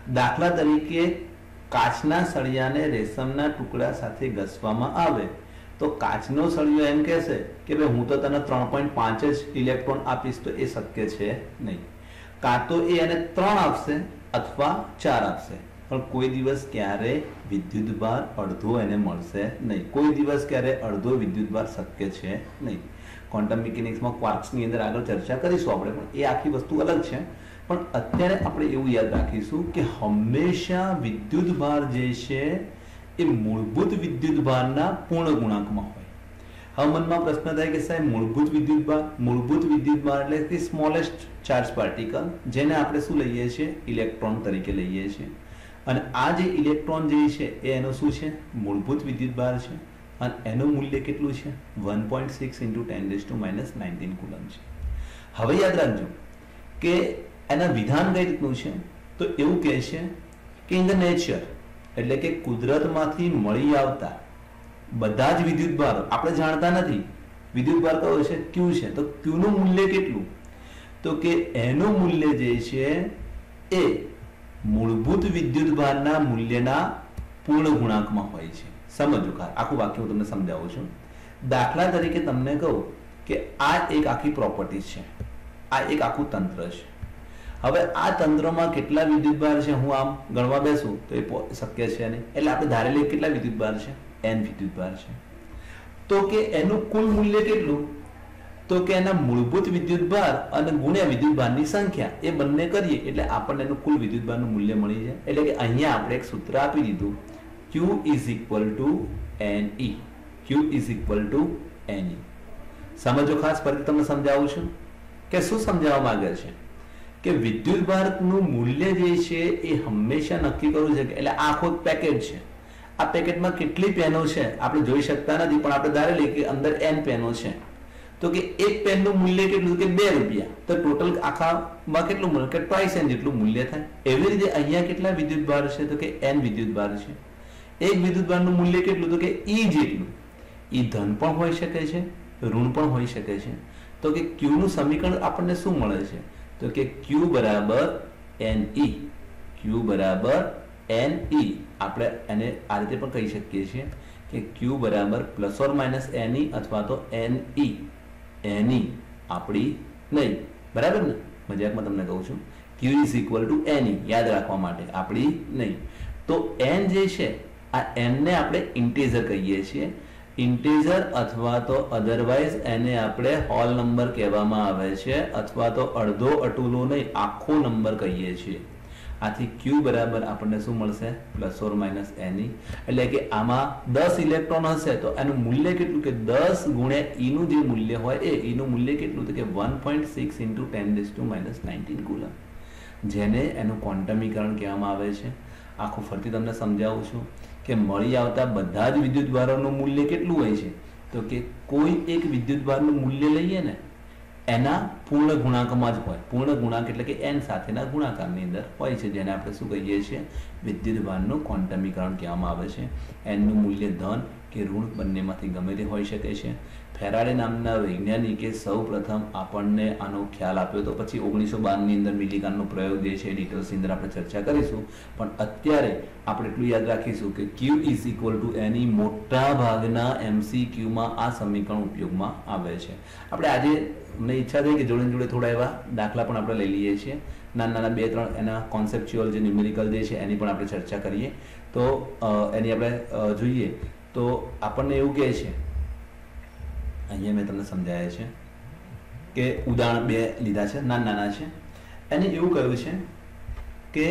દાખલા તરીકે કાચના સળિયાને રેશમના ટુકડા સાથે ઘસવામાં આવે તો કાચનો સળિયો એમ કહેશે કે ભાઈ હું તો તને 3.5 જ ઇલેક્ટ્રોન આપીશ, તો એ શક્ય છે નહીં. કાં તો એ એને 3 આપશે અથવા 4 આપશે, પણ કોઈ દિવસ ક્યારે વિદ્યુતભાર અડધો એને મળશે નહીં. કોઈ દિવસ ક્યારે અડધો વિદ્યુતભાર શક્ય છે નહીં. ક્વોન્ટમ મિકેનિક્સમાં ક્વાર્ક્સની અંદર આગળ ચર્ચા કરીશું આપણે, પણ એ આખી વસ્તુ અલગ છે. પણ અત્યારે આપણે એવું યાદ રાખીશું કે હંમેશા વિદ્યુતભાર જે છે એ મૂળભૂત વિદ્યુતભારના પૂર્ણ ગુણાંકમાં હોય. હવે મનમાં પ્રશ્ન થાય કે સાહેબ મૂળભૂત વિદ્યુતભાર એટલે કે સ્મોલેસ્ટ ચાર્જ પાર્ટિકલ, જેને આપણે શું લઈએ છીએ? ઇલેક્ટ્રોન તરીકે લઈએ છીએ. અને આ જે ઇલેક્ટ્રોન જે છે એ એનો શું છે? મૂળભૂત વિદ્યુતભાર છે. અને એનું મૂલ્ય કેટલું છે? 1.6 × 10⁻⁹ કુલમ છે. હવે યાદ રાખજો કે એના વિધાન કઈ રીતનું છે, તો એવું કહે છે કે ઇન ધ નેચર એટલે કે કુદરતમાંથી મળી આવતા બધા જ વિદ્યુતભાર આપણે જાણતા નથી. વિદ્યુતભાર કયો છે? ક્યુ છે. તો ક્યુ નું મૂલ્ય કેટલું? તો કે એનું મૂલ્ય જે છે એ મૂળભૂત વિદ્યુતભારના મૂલ્યના પૂર્ણ ગુણાંકમાં હોય છે. સમજો, આખું વાક્ય હું તમને સમજાવું છું. દાખલા તરીકે તમને કહું કે આ એક આખી પ્રોપર્ટી છે, આ એક આખું તંત્ર છે. હવે આ તંત્રમાં કેટલા વિદ્યુતભાર છે હું આમ ગણવા બેસું તો એ શક્ય છે નહીં. એટલે આપણે ધારેલી કેટલા વિદ્યુતભાર છે? n વિદ્યુતભાર છે. તો કે એનું કુલ મૂલ્ય કેટલું? તો કે એના મૂળભૂત વિદ્યુતભાર અને ગુણ્યા વિદ્યુતભારની સંખ્યા એ બંને કરીએ એટલે આપણને એનું કુલ વિદ્યુતભારનું મૂલ્ય મળી જાય. એટલે કે અહીંયા આપણે એક સૂત્ર આપી દીધું, Q = Ne. Q = Ne. સમજો ખાસ, ફરીથી તમને સમજાવું છું કે શું સમજાવવા માંગે છે કે વિદ્યુતભારનું મૂલ્ય જે છે એ હંમેશા નક્કી કરવું છે. એટલે આખો પેકેટ છે. આ પેકેટમાં કેટલી પેનો છે આપણે જોઈ શકતા નથી, પણ આપણે ધારેલી કે અંદર n પેનો છે. તો કે એક પેનનું મૂલ્ય કેટલું? કે 2 રૂપિયા. તો ટોટલ આખામાં કેટલું મૂલ્ય? કે ટ્વાઇસ n જેટલું મૂલ્ય થાય. એવી રીતે અહીંયા કેટલા વિદ્યુતભાર છે? તો કે n વિદ્યુતભાર છે. એક વિદ્યુતભારનું મૂલ્ય કેટલું? તો કે E જેટલું. E ધન પણ હોઈ શકે છે, ઋણ પણ હોઈ શકે છે. તો કે Q નું સમીકરણ આપણને શું મળે છે? તો કે Q = Ne. Q = Ne. આપણે એને આ રીતે પણ કહી શકીએ છીએ કે Q ± Ne અથવા તો Ne. Ne આપણી નહીં, બરાબર ને? મજાકમાં તમને કહું છું. Q = Ne યાદ રાખવા માટે, આપણી નહીં. તો n જે છે આ n ને આપણે ઇન્ટીજર કહીએ છીએ. ઇન્ટીજર અથવા તો અધરવાઇઝ એને આપણે હોલ નંબર કહેવામાં આવે છે, અથવા તો અડધો અટુલો નહીં આખો નંબર કહીએ છીએ. આથી Q બરાબર આપણને શું મળશે? ± Ne. એટલે કે આમાં 10 ઇલેક્ટ્રોન હશે તો એનું મૂલ્ય કેટલું? કે 10 × E નું જે મૂલ્ય હોય એ નું મૂલ્ય કેટલું? તો કે 1.6 × 10⁻⁹ કુલમ, જેને એનું ક્વોન્ટમીકરણ કહેવામાં આવે છે. આખું ફરીથી તમને સમજાવું છું કે મળી આવતા બધા જ વિદ્યુતભારોનું મૂલ્ય કેટલું હોય છે? તો કે કોઈ એક વિદ્યુતભારનું મૂલ્ય લઈએ ને એના પૂર્ણ ગુણાંકમાં જ હોય. પૂર્ણ ગુણાંક એટલે કે n સાથેના ગુણાકારની અંદર હોય છે, જેને આપણે શું કહીએ છીએ? વિદ્યુતભારનું ક્વોન્ટમીકરણ કહેવામાં આવે છે. n નું મૂલ્ય ધન કે ઋણ બંનેમાંથી ગમે તે હોઈ શકે છે. ફેરાડે નામના વૈજ્ઞાનિકે સૌ પ્રથમ આપણને આનો ખ્યાલ આપ્યો તો પછી 1912 ની અંદર મિલિકાનનો પ્રયોગ જે છે ડિટેલ્સની અંદર આપણે ચર્ચા કરીશું. પણ અત્યારે આપણે એટલું યાદ રાખીશું કે Q = Ne મોટા ભાગના MCQમાં આ સમીકરણ ઉપયોગમાં આવે છે. આપણે આજે મને ઈચ્છા થઈ કે જોડે જોડે થોડા એવા દાખલા પણ આપણે લઈ લઈએ છીએ. નાના 2-3 એના કોન્સેપ્ચ્યુઅલ જે ન્યુમેરિકલ જે છે એની પણ આપણે ચર્ચા કરીએ. તો એની આપણે જોઈએ તો આપણને એવું કહે છે, અહીંયા મેં તમને સમજાય છે કે ઉદાહરણ 2 લીધા છે, નાના છે. એને એવું કહ્યું છે કે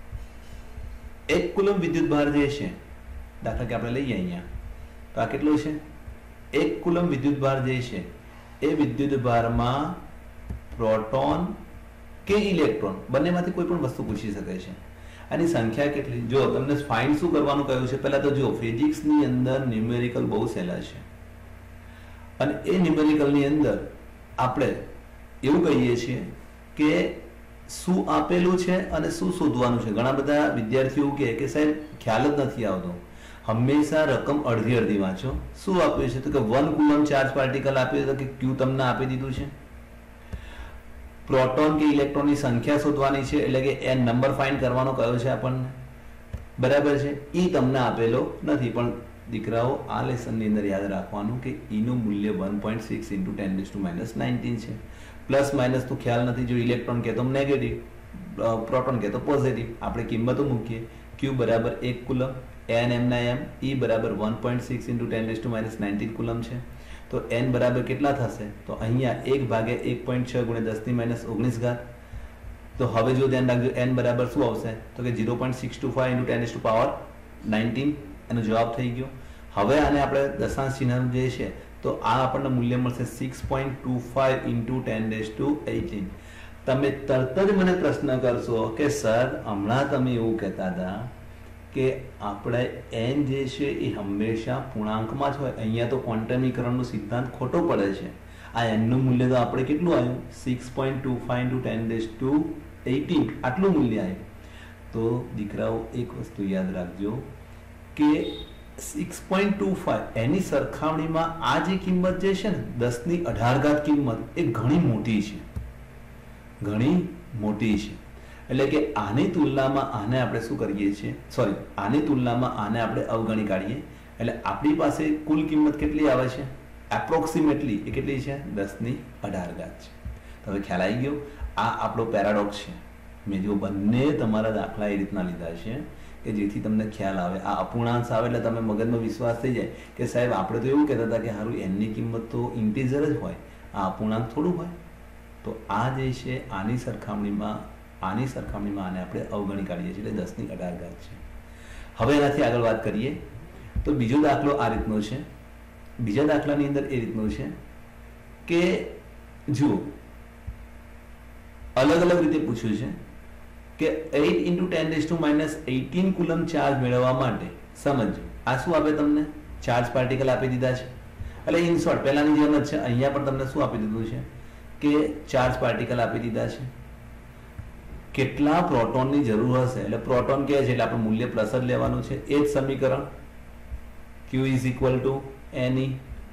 1 કુલમ વિદ્યુતભાર જે છે, દાખલા કે આપણે લઈએ અહીંયા તો આ કેટલો છે? 1 કુલમ વિદ્યુતભાર જે છે એ વિદ્યુતભારમાં પ્રોટોન કે ઇલેક્ટ્રોન બંનેમાંથી કોઈ પણ વસ્તુ પૂછી શકે છે. આની સંખ્યા કેટલી? જો તમને ફાઇન્ડ શું કરવાનું કહ્યું છે, પહેલા તો જો ફિઝિક્સની અંદર ન્યુમેરિકલ બહુ સહેલા છે અને એ ન્યુમેરિકલની અંદર આપણે એવું કહીએ છીએ કે શું આપેલું છે અને શું શોધવાનું છે. ઘણા બધા વિદ્યાર્થીઓ કહે કે સાહેબ ખ્યાલ જ નથી આવતો, હંમેશા રકમ અડધી વાંચો. શું આપ્યું છે? તો કે 1 કુલમ ચાર્જ પાર્ટિકલ આપ્યું તો કે Q તમને આપી દીધું છે. પ્રોટોન કે ઇલેક્ટ્રોનની સંખ્યા શોધવાની છે, એટલે કે n નંબર ફાઇન્ડ કરવાનો કયો છે આપણને, બરાબર છે. એ તમને આપેલો નથી, પણ દીકરાઓ આ લેસનની અંદર યાદ રાખવાનું કે ઈનું મૂલ્ય 1.6 × 10⁻19 છે. પ્લસ માઇનસ તો ખ્યાલ નથી, જો ઇલેક્ટ્રોન કહેતો નેગેટિવ, પ્રોટોન કહેતો પોઝિટિવ. આપણે કિંમતો મૂકીએ. Q બરાબર 1 કુલમ, n m ના m, E બરાબર 1.6 × 10⁻19 કુલમ છે. તો n બરાબર કેટલા થશે, તો અહીંયા 1/1.6 × 10⁻19. તો હવે જો ધ્યાન રાખજો n બરાબર શું આવશે, તો કે 0.625 × 10⁻19 એનો જવાબ થઈ ગયો. હવે આને આપણે દશાંશ ચિહ્ન જે છે તો આ આપણને મૂલ્ય મળશે 6.25 × 10⁻18. તમે તરત જ મને પ્રશ્ન કરશો કે સર હમણાં તમે એવું કહેતા હતા કે આપણે n જે છે એ હંમેશા પૂર્ણાંકમાં જ હોય, અહીંયા તો ક્વોન્ટમીકરણનો સિદ્ધાંત ખોટો પડે છે. આ n નું મૂલ્ય તો આપણે કેટલું આવ્યું, 6.25 × 10⁻18 આટલું મૂલ્ય આવ્યું. તો દીકરાઓ એક વસ્તુ યાદ રાખજો કે 6.25 એની સરખામણીમાં આ જે કિંમત જે છે ને 10⁻18 કિંમત એ ઘણી મોટી છે, ઘણી મોટી છે. એટલે કે આની તુલનામાં આને આપણે શું કરીએ છીએ, સોરી, આની તુલનામાં આને આપણે અવગણી કાઢીએ. એટલે આપણી પાસે કુલ કિંમત કેટલી આવે છે, એપ્રોક્સિમેટલી એ કેટલી છે, 10⁻18 છે. તો હવે ખ્યાલ આવી ગયો. આ આપણો પેરાડોક્સ છે. મેં જો બંને તમારા દાખલા એ રીતના લીધા છે કે જેથી તમને ખ્યાલ આવે. આ અપૂર્ણાંશ આવે એટલે તમે મગજમાં વિશ્વાસ થઈ જાય કે સાહેબ આપણે તો એવું કહેતા હતા કે સારું n ની કિંમત તો ઇન્ટીજર જ હોય, આ અપૂર્ણાંક થોડું હોય. તો આ જે છે આની સરખામણીમાં આને આપણે અવગણી કાઢીએ છીએ, એટલે 10⁻18 છે. હવે એનાથી આગળ વાત કરીએ તો બીજો દાખલો આ રીતનો છે. બીજા દાખલાની અંદર એ રીતનો છે કે જુઓ અલગ અલગ રીતે પૂછ્યું છે કે 8 × 10⁻18 કુલમ ચાર્જ મેળવવા માટે સમજો આ શું આપે તમને, ચાર્જ પાર્ટિકલ આપી દીધા છે. એટલે ઇન શોર્ટ પહેલાની જેમ જ છે, અહીંયા પણ તમને શું આપી દીધું છે કે ચાર્જ પાર્ટિકલ આપી દીધા છે. કેટલા પ્રોટોનની જરૂર હશે, એટલે પ્રોટોન કહે છે એટલે આપણે મૂલ્ય પ્લસ જ લેવાનું છે. એ જ સમીકરણ Q = Ne,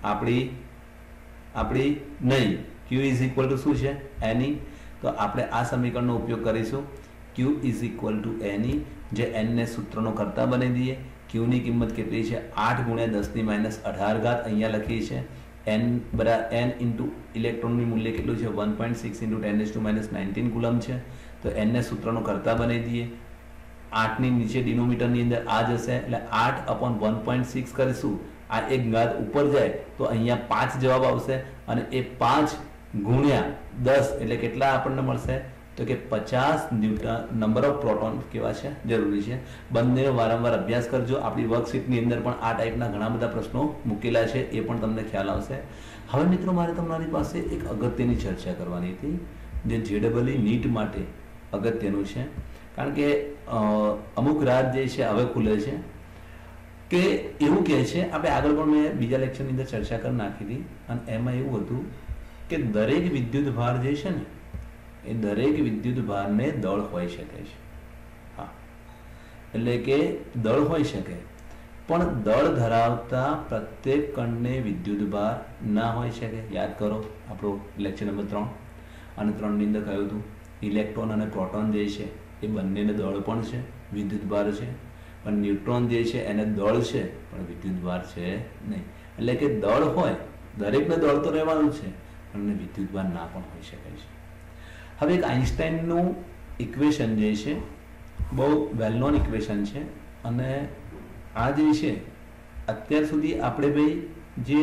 આપણી નહીં, Q = શું છે, Ne. તો આપણે આ સમીકરણનો ઉપયોગ કરીશું. Q = Ne, જે n ને સૂત્રનો કરતા બનાવી દઈએ. Q ની કિંમત કેટલી છે, 8 × 10⁻18 અહીંયા લખી છે. n × ઇલેક્ટ્રોનનું મૂલ્ય કેટલું છે, 1.6 × 10⁻19 કુલમ છે. તો n ને સૂત્રનો કરતા બનાવી દઈએ. 8 ની નીચે ડિનોમિનેટરની અંદર આ જશે એટલે 8/1.6 કરીશું. આ એક ઘાત ઉપર જાય તો અહીંયા 5 જવાબ આવશે અને એ 5 × 10 એટલે કેટલા આપણને મળશે, તો કે 50 ન્યૂટન નંબર ઓફ પ્રોટોન કેવા છે, જરૂરી છે. બંનેનો વારંવાર અભ્યાસ કરજો. આપણી વર્કશીટની અંદર પણ આ ટાઈપના ઘણા બધા પ્રશ્નો મૂકેલા છે, એ પણ તમને ખ્યાલ આવશે. હવે મિત્રો મારે તમારી પાસે એક અગત્યની ચર્ચા કરવાની હતી જે JEE નીટ માટે અગત્યનું છે. કારણ કે અમુક રાત જે છે હવે ખુલે છે કે એવું કહે છે, આપણે આગળ પણ મેં બીજા લેક્ચરની અંદર ચર્ચા કરી નાખી હતી અને એમાં એવું હતું કે દરેક વિદ્યુત ભાર જે છે ને એ દરેક વિદ્યુત ભારને દળ હોઈ શકે છે. હા, એટલે કે દળ હોઈ શકે, પણ દળ ધરાવતા પ્રત્યેક કણને વિદ્યુત ભાર ના હોઈ શકે. યાદ કરો આપણો લેક્ચર નંબર 3 અને 3 ની અંદર કહ્યું હતું ઇલેક્ટ્રોન અને પ્રોટોન જે છે એ બંનેને દળ પણ છે, વિદ્યુત ભાર છે. પણ ન્યુટ્રોન જે છે એને દળ છે પણ વિદ્યુત ભાર છે નહીં. એટલે કે દળ હોય, દરેકને દળ તો રહેવાનું છે પણ વિદ્યુત ભાર ના પણ હોઈ શકે છે. હવે એક આઇન્સ્ટાઈનનું ઇક્વેશન જે છે બહુ વેલ નોન ઇક્વેશન છે અને આ જે છે અત્યાર સુધી આપણે ભાઈ જે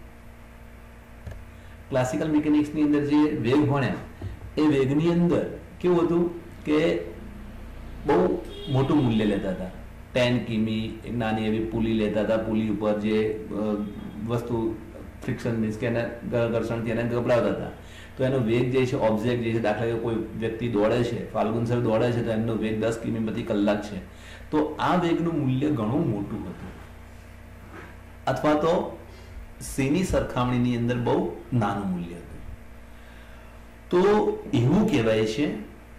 ક્લાસિકલ મિકેનિક્સની અંદર જે વેગ ભણ્યા એ વેગની અંદર કેવું હતું કે બહુ મોટું મૂલ્ય લેતા હતા. 10 કિમી એક નાની એવી પુલી લેતા હતા, પુલી ઉપર જે વસ્તુ ફ્રિક્શન મીન્સ કે એને ઘર્ષણથી એને ગભરાવતા હતા. તો એનો વેગ જે છે, ઓબ્જેક્ટ જે છે, દાખલા કે કોઈ વ્યક્તિ દોડે છે, ફાલ્ગુન સર દોડે છે તો એમનો વેગ 10 કિમી પ્રતિ કલાક છે. તો આ વેગનું મૂલ્ય ઘણું મોટું હતું અથવા તો સીની સરખામણીની અંદર બહુ નાનું મૂલ્ય હતું. તો એવું કહેવાય છે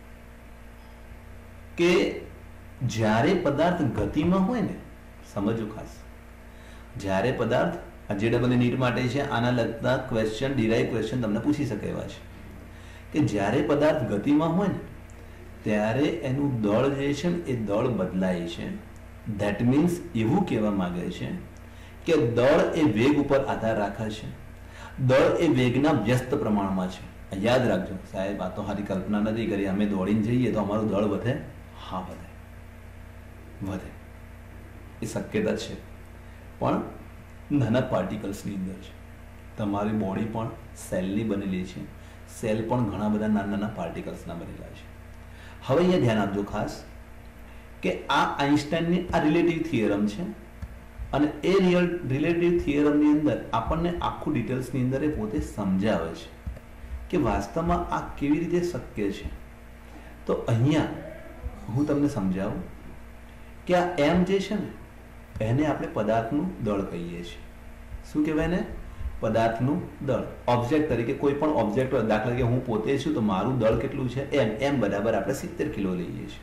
કે જ્યારે પદાર્થ ગતિમાં હોય ને, સમજો ખાસ, જ્યારે પદાર્થ JEE નીટ માટે છે, આના લગતા ક્વેશ્ચન, ડિરાઈવ ક્વેશ્ચન તમને પૂછી શકે એવા છે કે જ્યારે પદાર્થ ગતિમાં હોય ને ત્યારે એનું દળ જે છે ને એ દળ બદલાય છે. ધેટ મીન્સ એવું કહેવા માંગે છે કે દળ એ વેગ ઉપર આધાર રાખે છે. દળ એ વેગના વ્યસ્ત પ્રમાણમાં છે. યાદ રાખજો સાહેબ, આ તો સારી કલ્પના નથી કરી, અમે દોડીને જઈએ તો અમારું દળ વધે? હા વધે, વધે, એ શક્યતા છે, પણ નાના પાર્ટિકલ્સની અંદર છે. તમારી બોડી પણ સેલની બનેલી છે. સેલ પણ ઘણા બધા નાના નાના પાર્ટિકલ્સના બનેલા છે. હવે અહીંયા ધ્યાન આપજો ખાસ કે આ આઇન્સ્ટાઈનની આ રિલેટિવ થિયરમ છે અને એ રિલેટિવ થિયરમની અંદર આપણને આખું ડિટેલ્સની અંદર એ પોતે સમજાવે છે કે વાસ્તવમાં આ કેવી રીતે શક્ય છે. તો અહીંયા હું તમને સમજાવું કે આ એમ જે છે ને એને આપણે પદાર્થનું દળ કહીએ છીએ. શું કહેવાય ને? પદાર્થનું દળ. ઓબ્જેક્ટ તરીકે કોઈ પણ ઓબ્જેક્ટ હોય, દાખલા કે હું પોતે છું તો મારું દળ કેટલું છે? એમ બરાબર આપણે 70 કિલો લઈએ છીએ.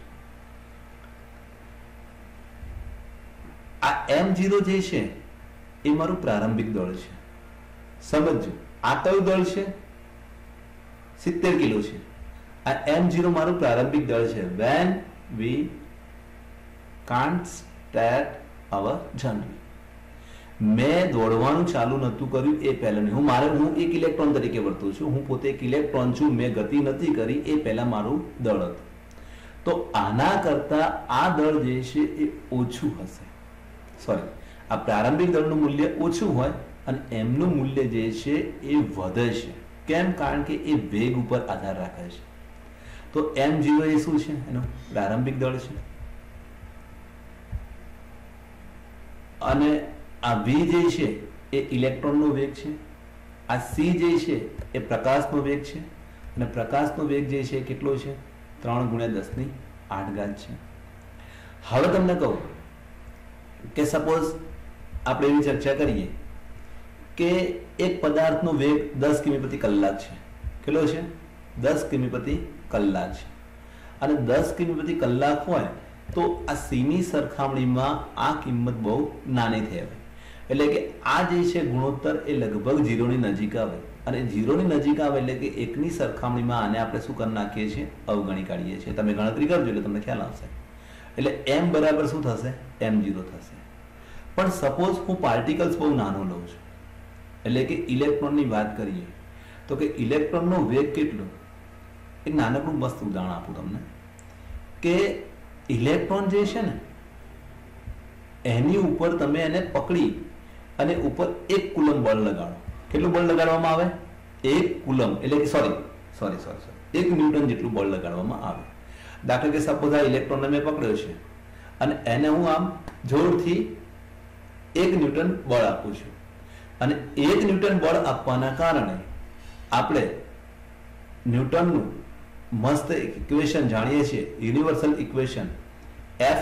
આ m0 જે છે એ મારું પ્રારંભિક દળ છે. સમજો, આ કયું દળ છે? 70 કિલો છે. આ m0 મારું પ્રારંભિક દળ છે. when we can't start our journey. મેં દોડવાનું ચાલુ નતું કર્યું એ પહેલા હું એક ઇલેક્ટ્રોન તરીકે વર્તું છું. હું પોતે એક ઇલેક્ટ્રોન છું. મેં ગતિ નથી કરી એ પહેલા મારું દળ હતું. તો આના કરતા આ દળ જે છે એ ઓછું હશે. સોરી, આ પ્રારંભિક દળનું મૂલ્ય ઓછું હોય અને એમનું મૂલ્ય જે છે એ વધે છે. કેમ? કારણ કે એ વેગ ઉપર આધાર રાખે છે. તો m0 એ શું છે? એનું પ્રારંભિક દળ છે. અને આ v જે છે એ ઇલેક્ટ્રોનનો વેગ છે. આ c જે છે એ પ્રકાશનો વેગ છે. અને પ્રકાશનો વેગ જે છે કેટલો છે? 3 × 10⁸ છે. હવે તમને કહું કે સપોઝ આપણે એવી ચર્ચા કરીએ કે એક પદાર્થનો વેગ 10 કિમી પ્રતિ કલાક છે. કેટલો છે? 10 કિમી પ્રતિ કલાક છે. અને 10 કિમી પ્રતિ કલાક હોય તો આ સીની સરખામણીમાં આ કિંમત બહુ નાની થઈ આવે. એટલે કે આ જે છે ગુણોત્તર એ લગભગ 0 ની નજીક આવે. અને 0 ની નજીક આવે એટલે કે 1 ની સરખામણીમાં આને આપણે શું કરી નાખીએ છીએ? અવગણી કાઢીએ છીએ. તમે ગણતરી કરજો એટલે તમને ખ્યાલ આવશે. એટલે m બરાબર શું થશે? m0 થશે. પણ સપોઝ હું પાર્ટિકલ્સ બહુ નાનો લઉં છું, એટલે કે ઇલેક્ટ્રોનની વાત કરીએ તો કે ઇલેક્ટ્રોનનો વેગ કેટલો? એક નાનકડું મસ્ત ઉદાહરણ આપું તમને કે ઇલેક્ટ્રોન જે છે ને એની ઉપર તમે એને પકડી અને ઉપર 1 કુલમ બળ લગાડો. કેટલું બળ લગાડવામાં આવે? 1 કુલમ, એટલે કે સોરી 1 ન્યૂટન જેટલું બળ લગાડવામાં આવે. દાખલા કે સપોઝ આ ઇલેક્ટ્રોનને મેં પકડ્યો છે અને એને હું આમ જોરથી 1 ન્યૂટન બળ આપું છું. અને 1 ન્યૂટન બળ આપવાના કારણે આપણે ન્યૂટનનું મસ્ત ઇક્વેશન જાણીએ છીએ, universal equation F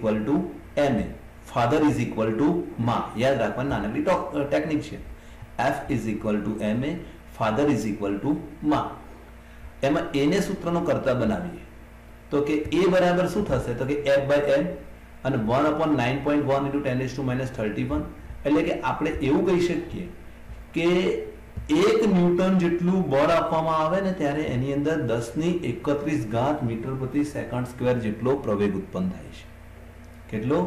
= ma, father = માં. યાદ રાખવાની નાનકડી ટેકનિક છે. F = ma, ફાધર = માં. એમાં a ને સૂત્રનો કરતા બનાવીએ તો કે a બરાબર શું થશે? તો કે F/m અને 1/9.1 × 10⁻31. એટલે કે આપણે એવું કહી શકીએ કે 1 ન્યૂટન જેટલું બળ આપવામાં આવે ને ત્યારે એની અંદર 10⁻31 મીટર પ્રતિ સેકન્ડ સ્ક્વેર જેટલો પ્રવેગ ઉત્પન્ન થાય છે. કેટલો?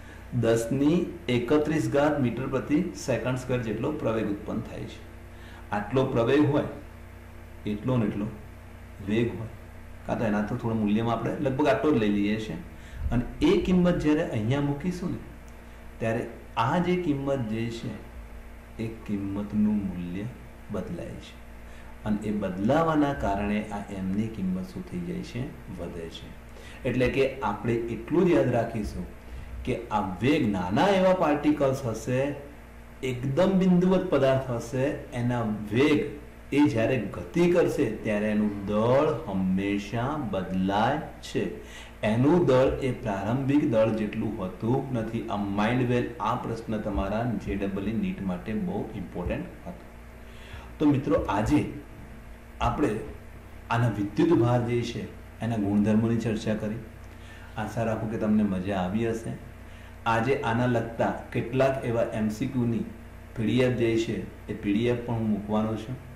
10⁻31 મીટર પ્રતિ સેકન્ડ સ્ક્વેર જેટલો પ્રવેગ ઉત્પન્ન થાય છે. આટલો પ્રવેગ હોય એટલો ને એટલો વેગ હોય, કાં તો એના તો થોડું મૂલ્યમાં આપણે લગભગ આટલો જ લઈ લઈએ છીએ. અને એ કિંમત જ્યારે અહીંયા મૂકીશું ને ત્યારે આ જે કિંમત જે છે એ કિંમતનું મૂલ્ય બદલાય છે. અને એ બદલાવાના કારણે આ એમની કિંમત શું થઈ જાય છે? વધે છે. એટલે કે આપણે એટલું જ યાદ રાખીશું કે આ વેગ નાના એવા પાર્ટિકલ્સ હશે, એકદમ બિંદુવત પદાર્થ હશે, એના વેગ એ જ્યારે ગતિ કરશે ત્યારે એનું દળ હંમેશા બદલાય છે. એનું દળ એ પ્રારંભિક દળ જેટલું હોતું નથી. આ માઇન્ડ વેલ, આ પ્રશ્ન તમારા JEE નીટ માટે બહુ ઇમ્પોર્ટન્ટ હતો. તો મિત્રો આજે આપણે આના વિદ્યુત ભાર જે છે એના ગુણધર્મોની ચર્ચા કરી. આશા રાખું કે તમને મજા આવી હશે. આજે આના લગતા કેટલાક એવા MCQની PDF જે છે એ PDF પણ હું મૂકવાનો છું.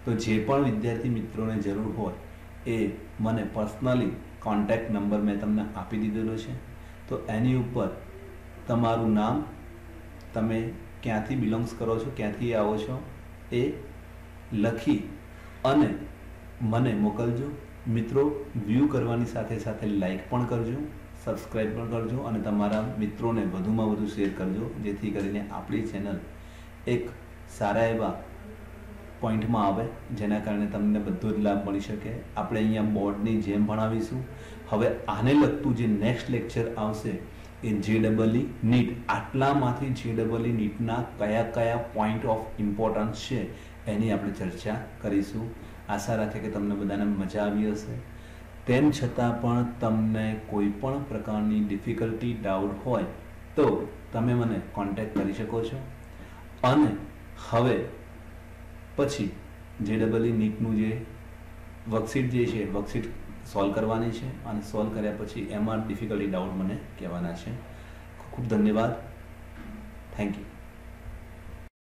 તો જે પણ વિદ્યાર્થી મિત્રોને જરૂર હોય એ મને પર્સનલી કોન્ટેક્ટ નંબર મેં તમને આપી દીધેલો છે. તો એની ઉપર તમારું નામ, તમે ક્યાંથી બિલોંગ્સ કરો છો, ક્યાંથી આવો છો એ લખી અને મને મોકલજો. મિત્રો, વ્યૂ કરવાની સાથે સાથે લાઈક પણ કરજો, સબસ્ક્રાઈબ પણ કરજો અને તમારા મિત્રોને વધુમાં વધુ શેર કરજો, જેથી કરીને આપણી ચેનલ એક સારા એવા પોઈન્ટમાં આવે, જેના કારણે તમને બધો જ લાભ મળી શકે. આપણે અહીંયા બોર્ડની જેમ ભણાવીશું. હવે આને લગતું જે નેક્સ્ટ લેક્ચર આવશે એ JEE નીટ, આટલામાંથી JEE નીટના કયા કયા પોઈન્ટ ઓફ ઇમ્પોર્ટન્સ છે એની આપણે ચર્ચા કરીશું. આશા રાખે કે તમને બધાને મજા આવી હશે. તેમ છતાં પણ તમને કોઈ પણ પ્રકારની ડિફિકલ્ટી, ડાઉટ હોય તો તમે મને કોન્ટેક્ટ કરી શકો છો. અને હવે પછી JEE નીટનું જે વર્કશીટ જે છે વર્કશીટ સોલ્વ કરવાની છે અને સોલ્વ કર્યા પછી એમાં ડિફિકલ્ટી, ડાઉટ મને કહેવાના છે. ખૂબ ખૂબ ધન્યવાદ. Thank you.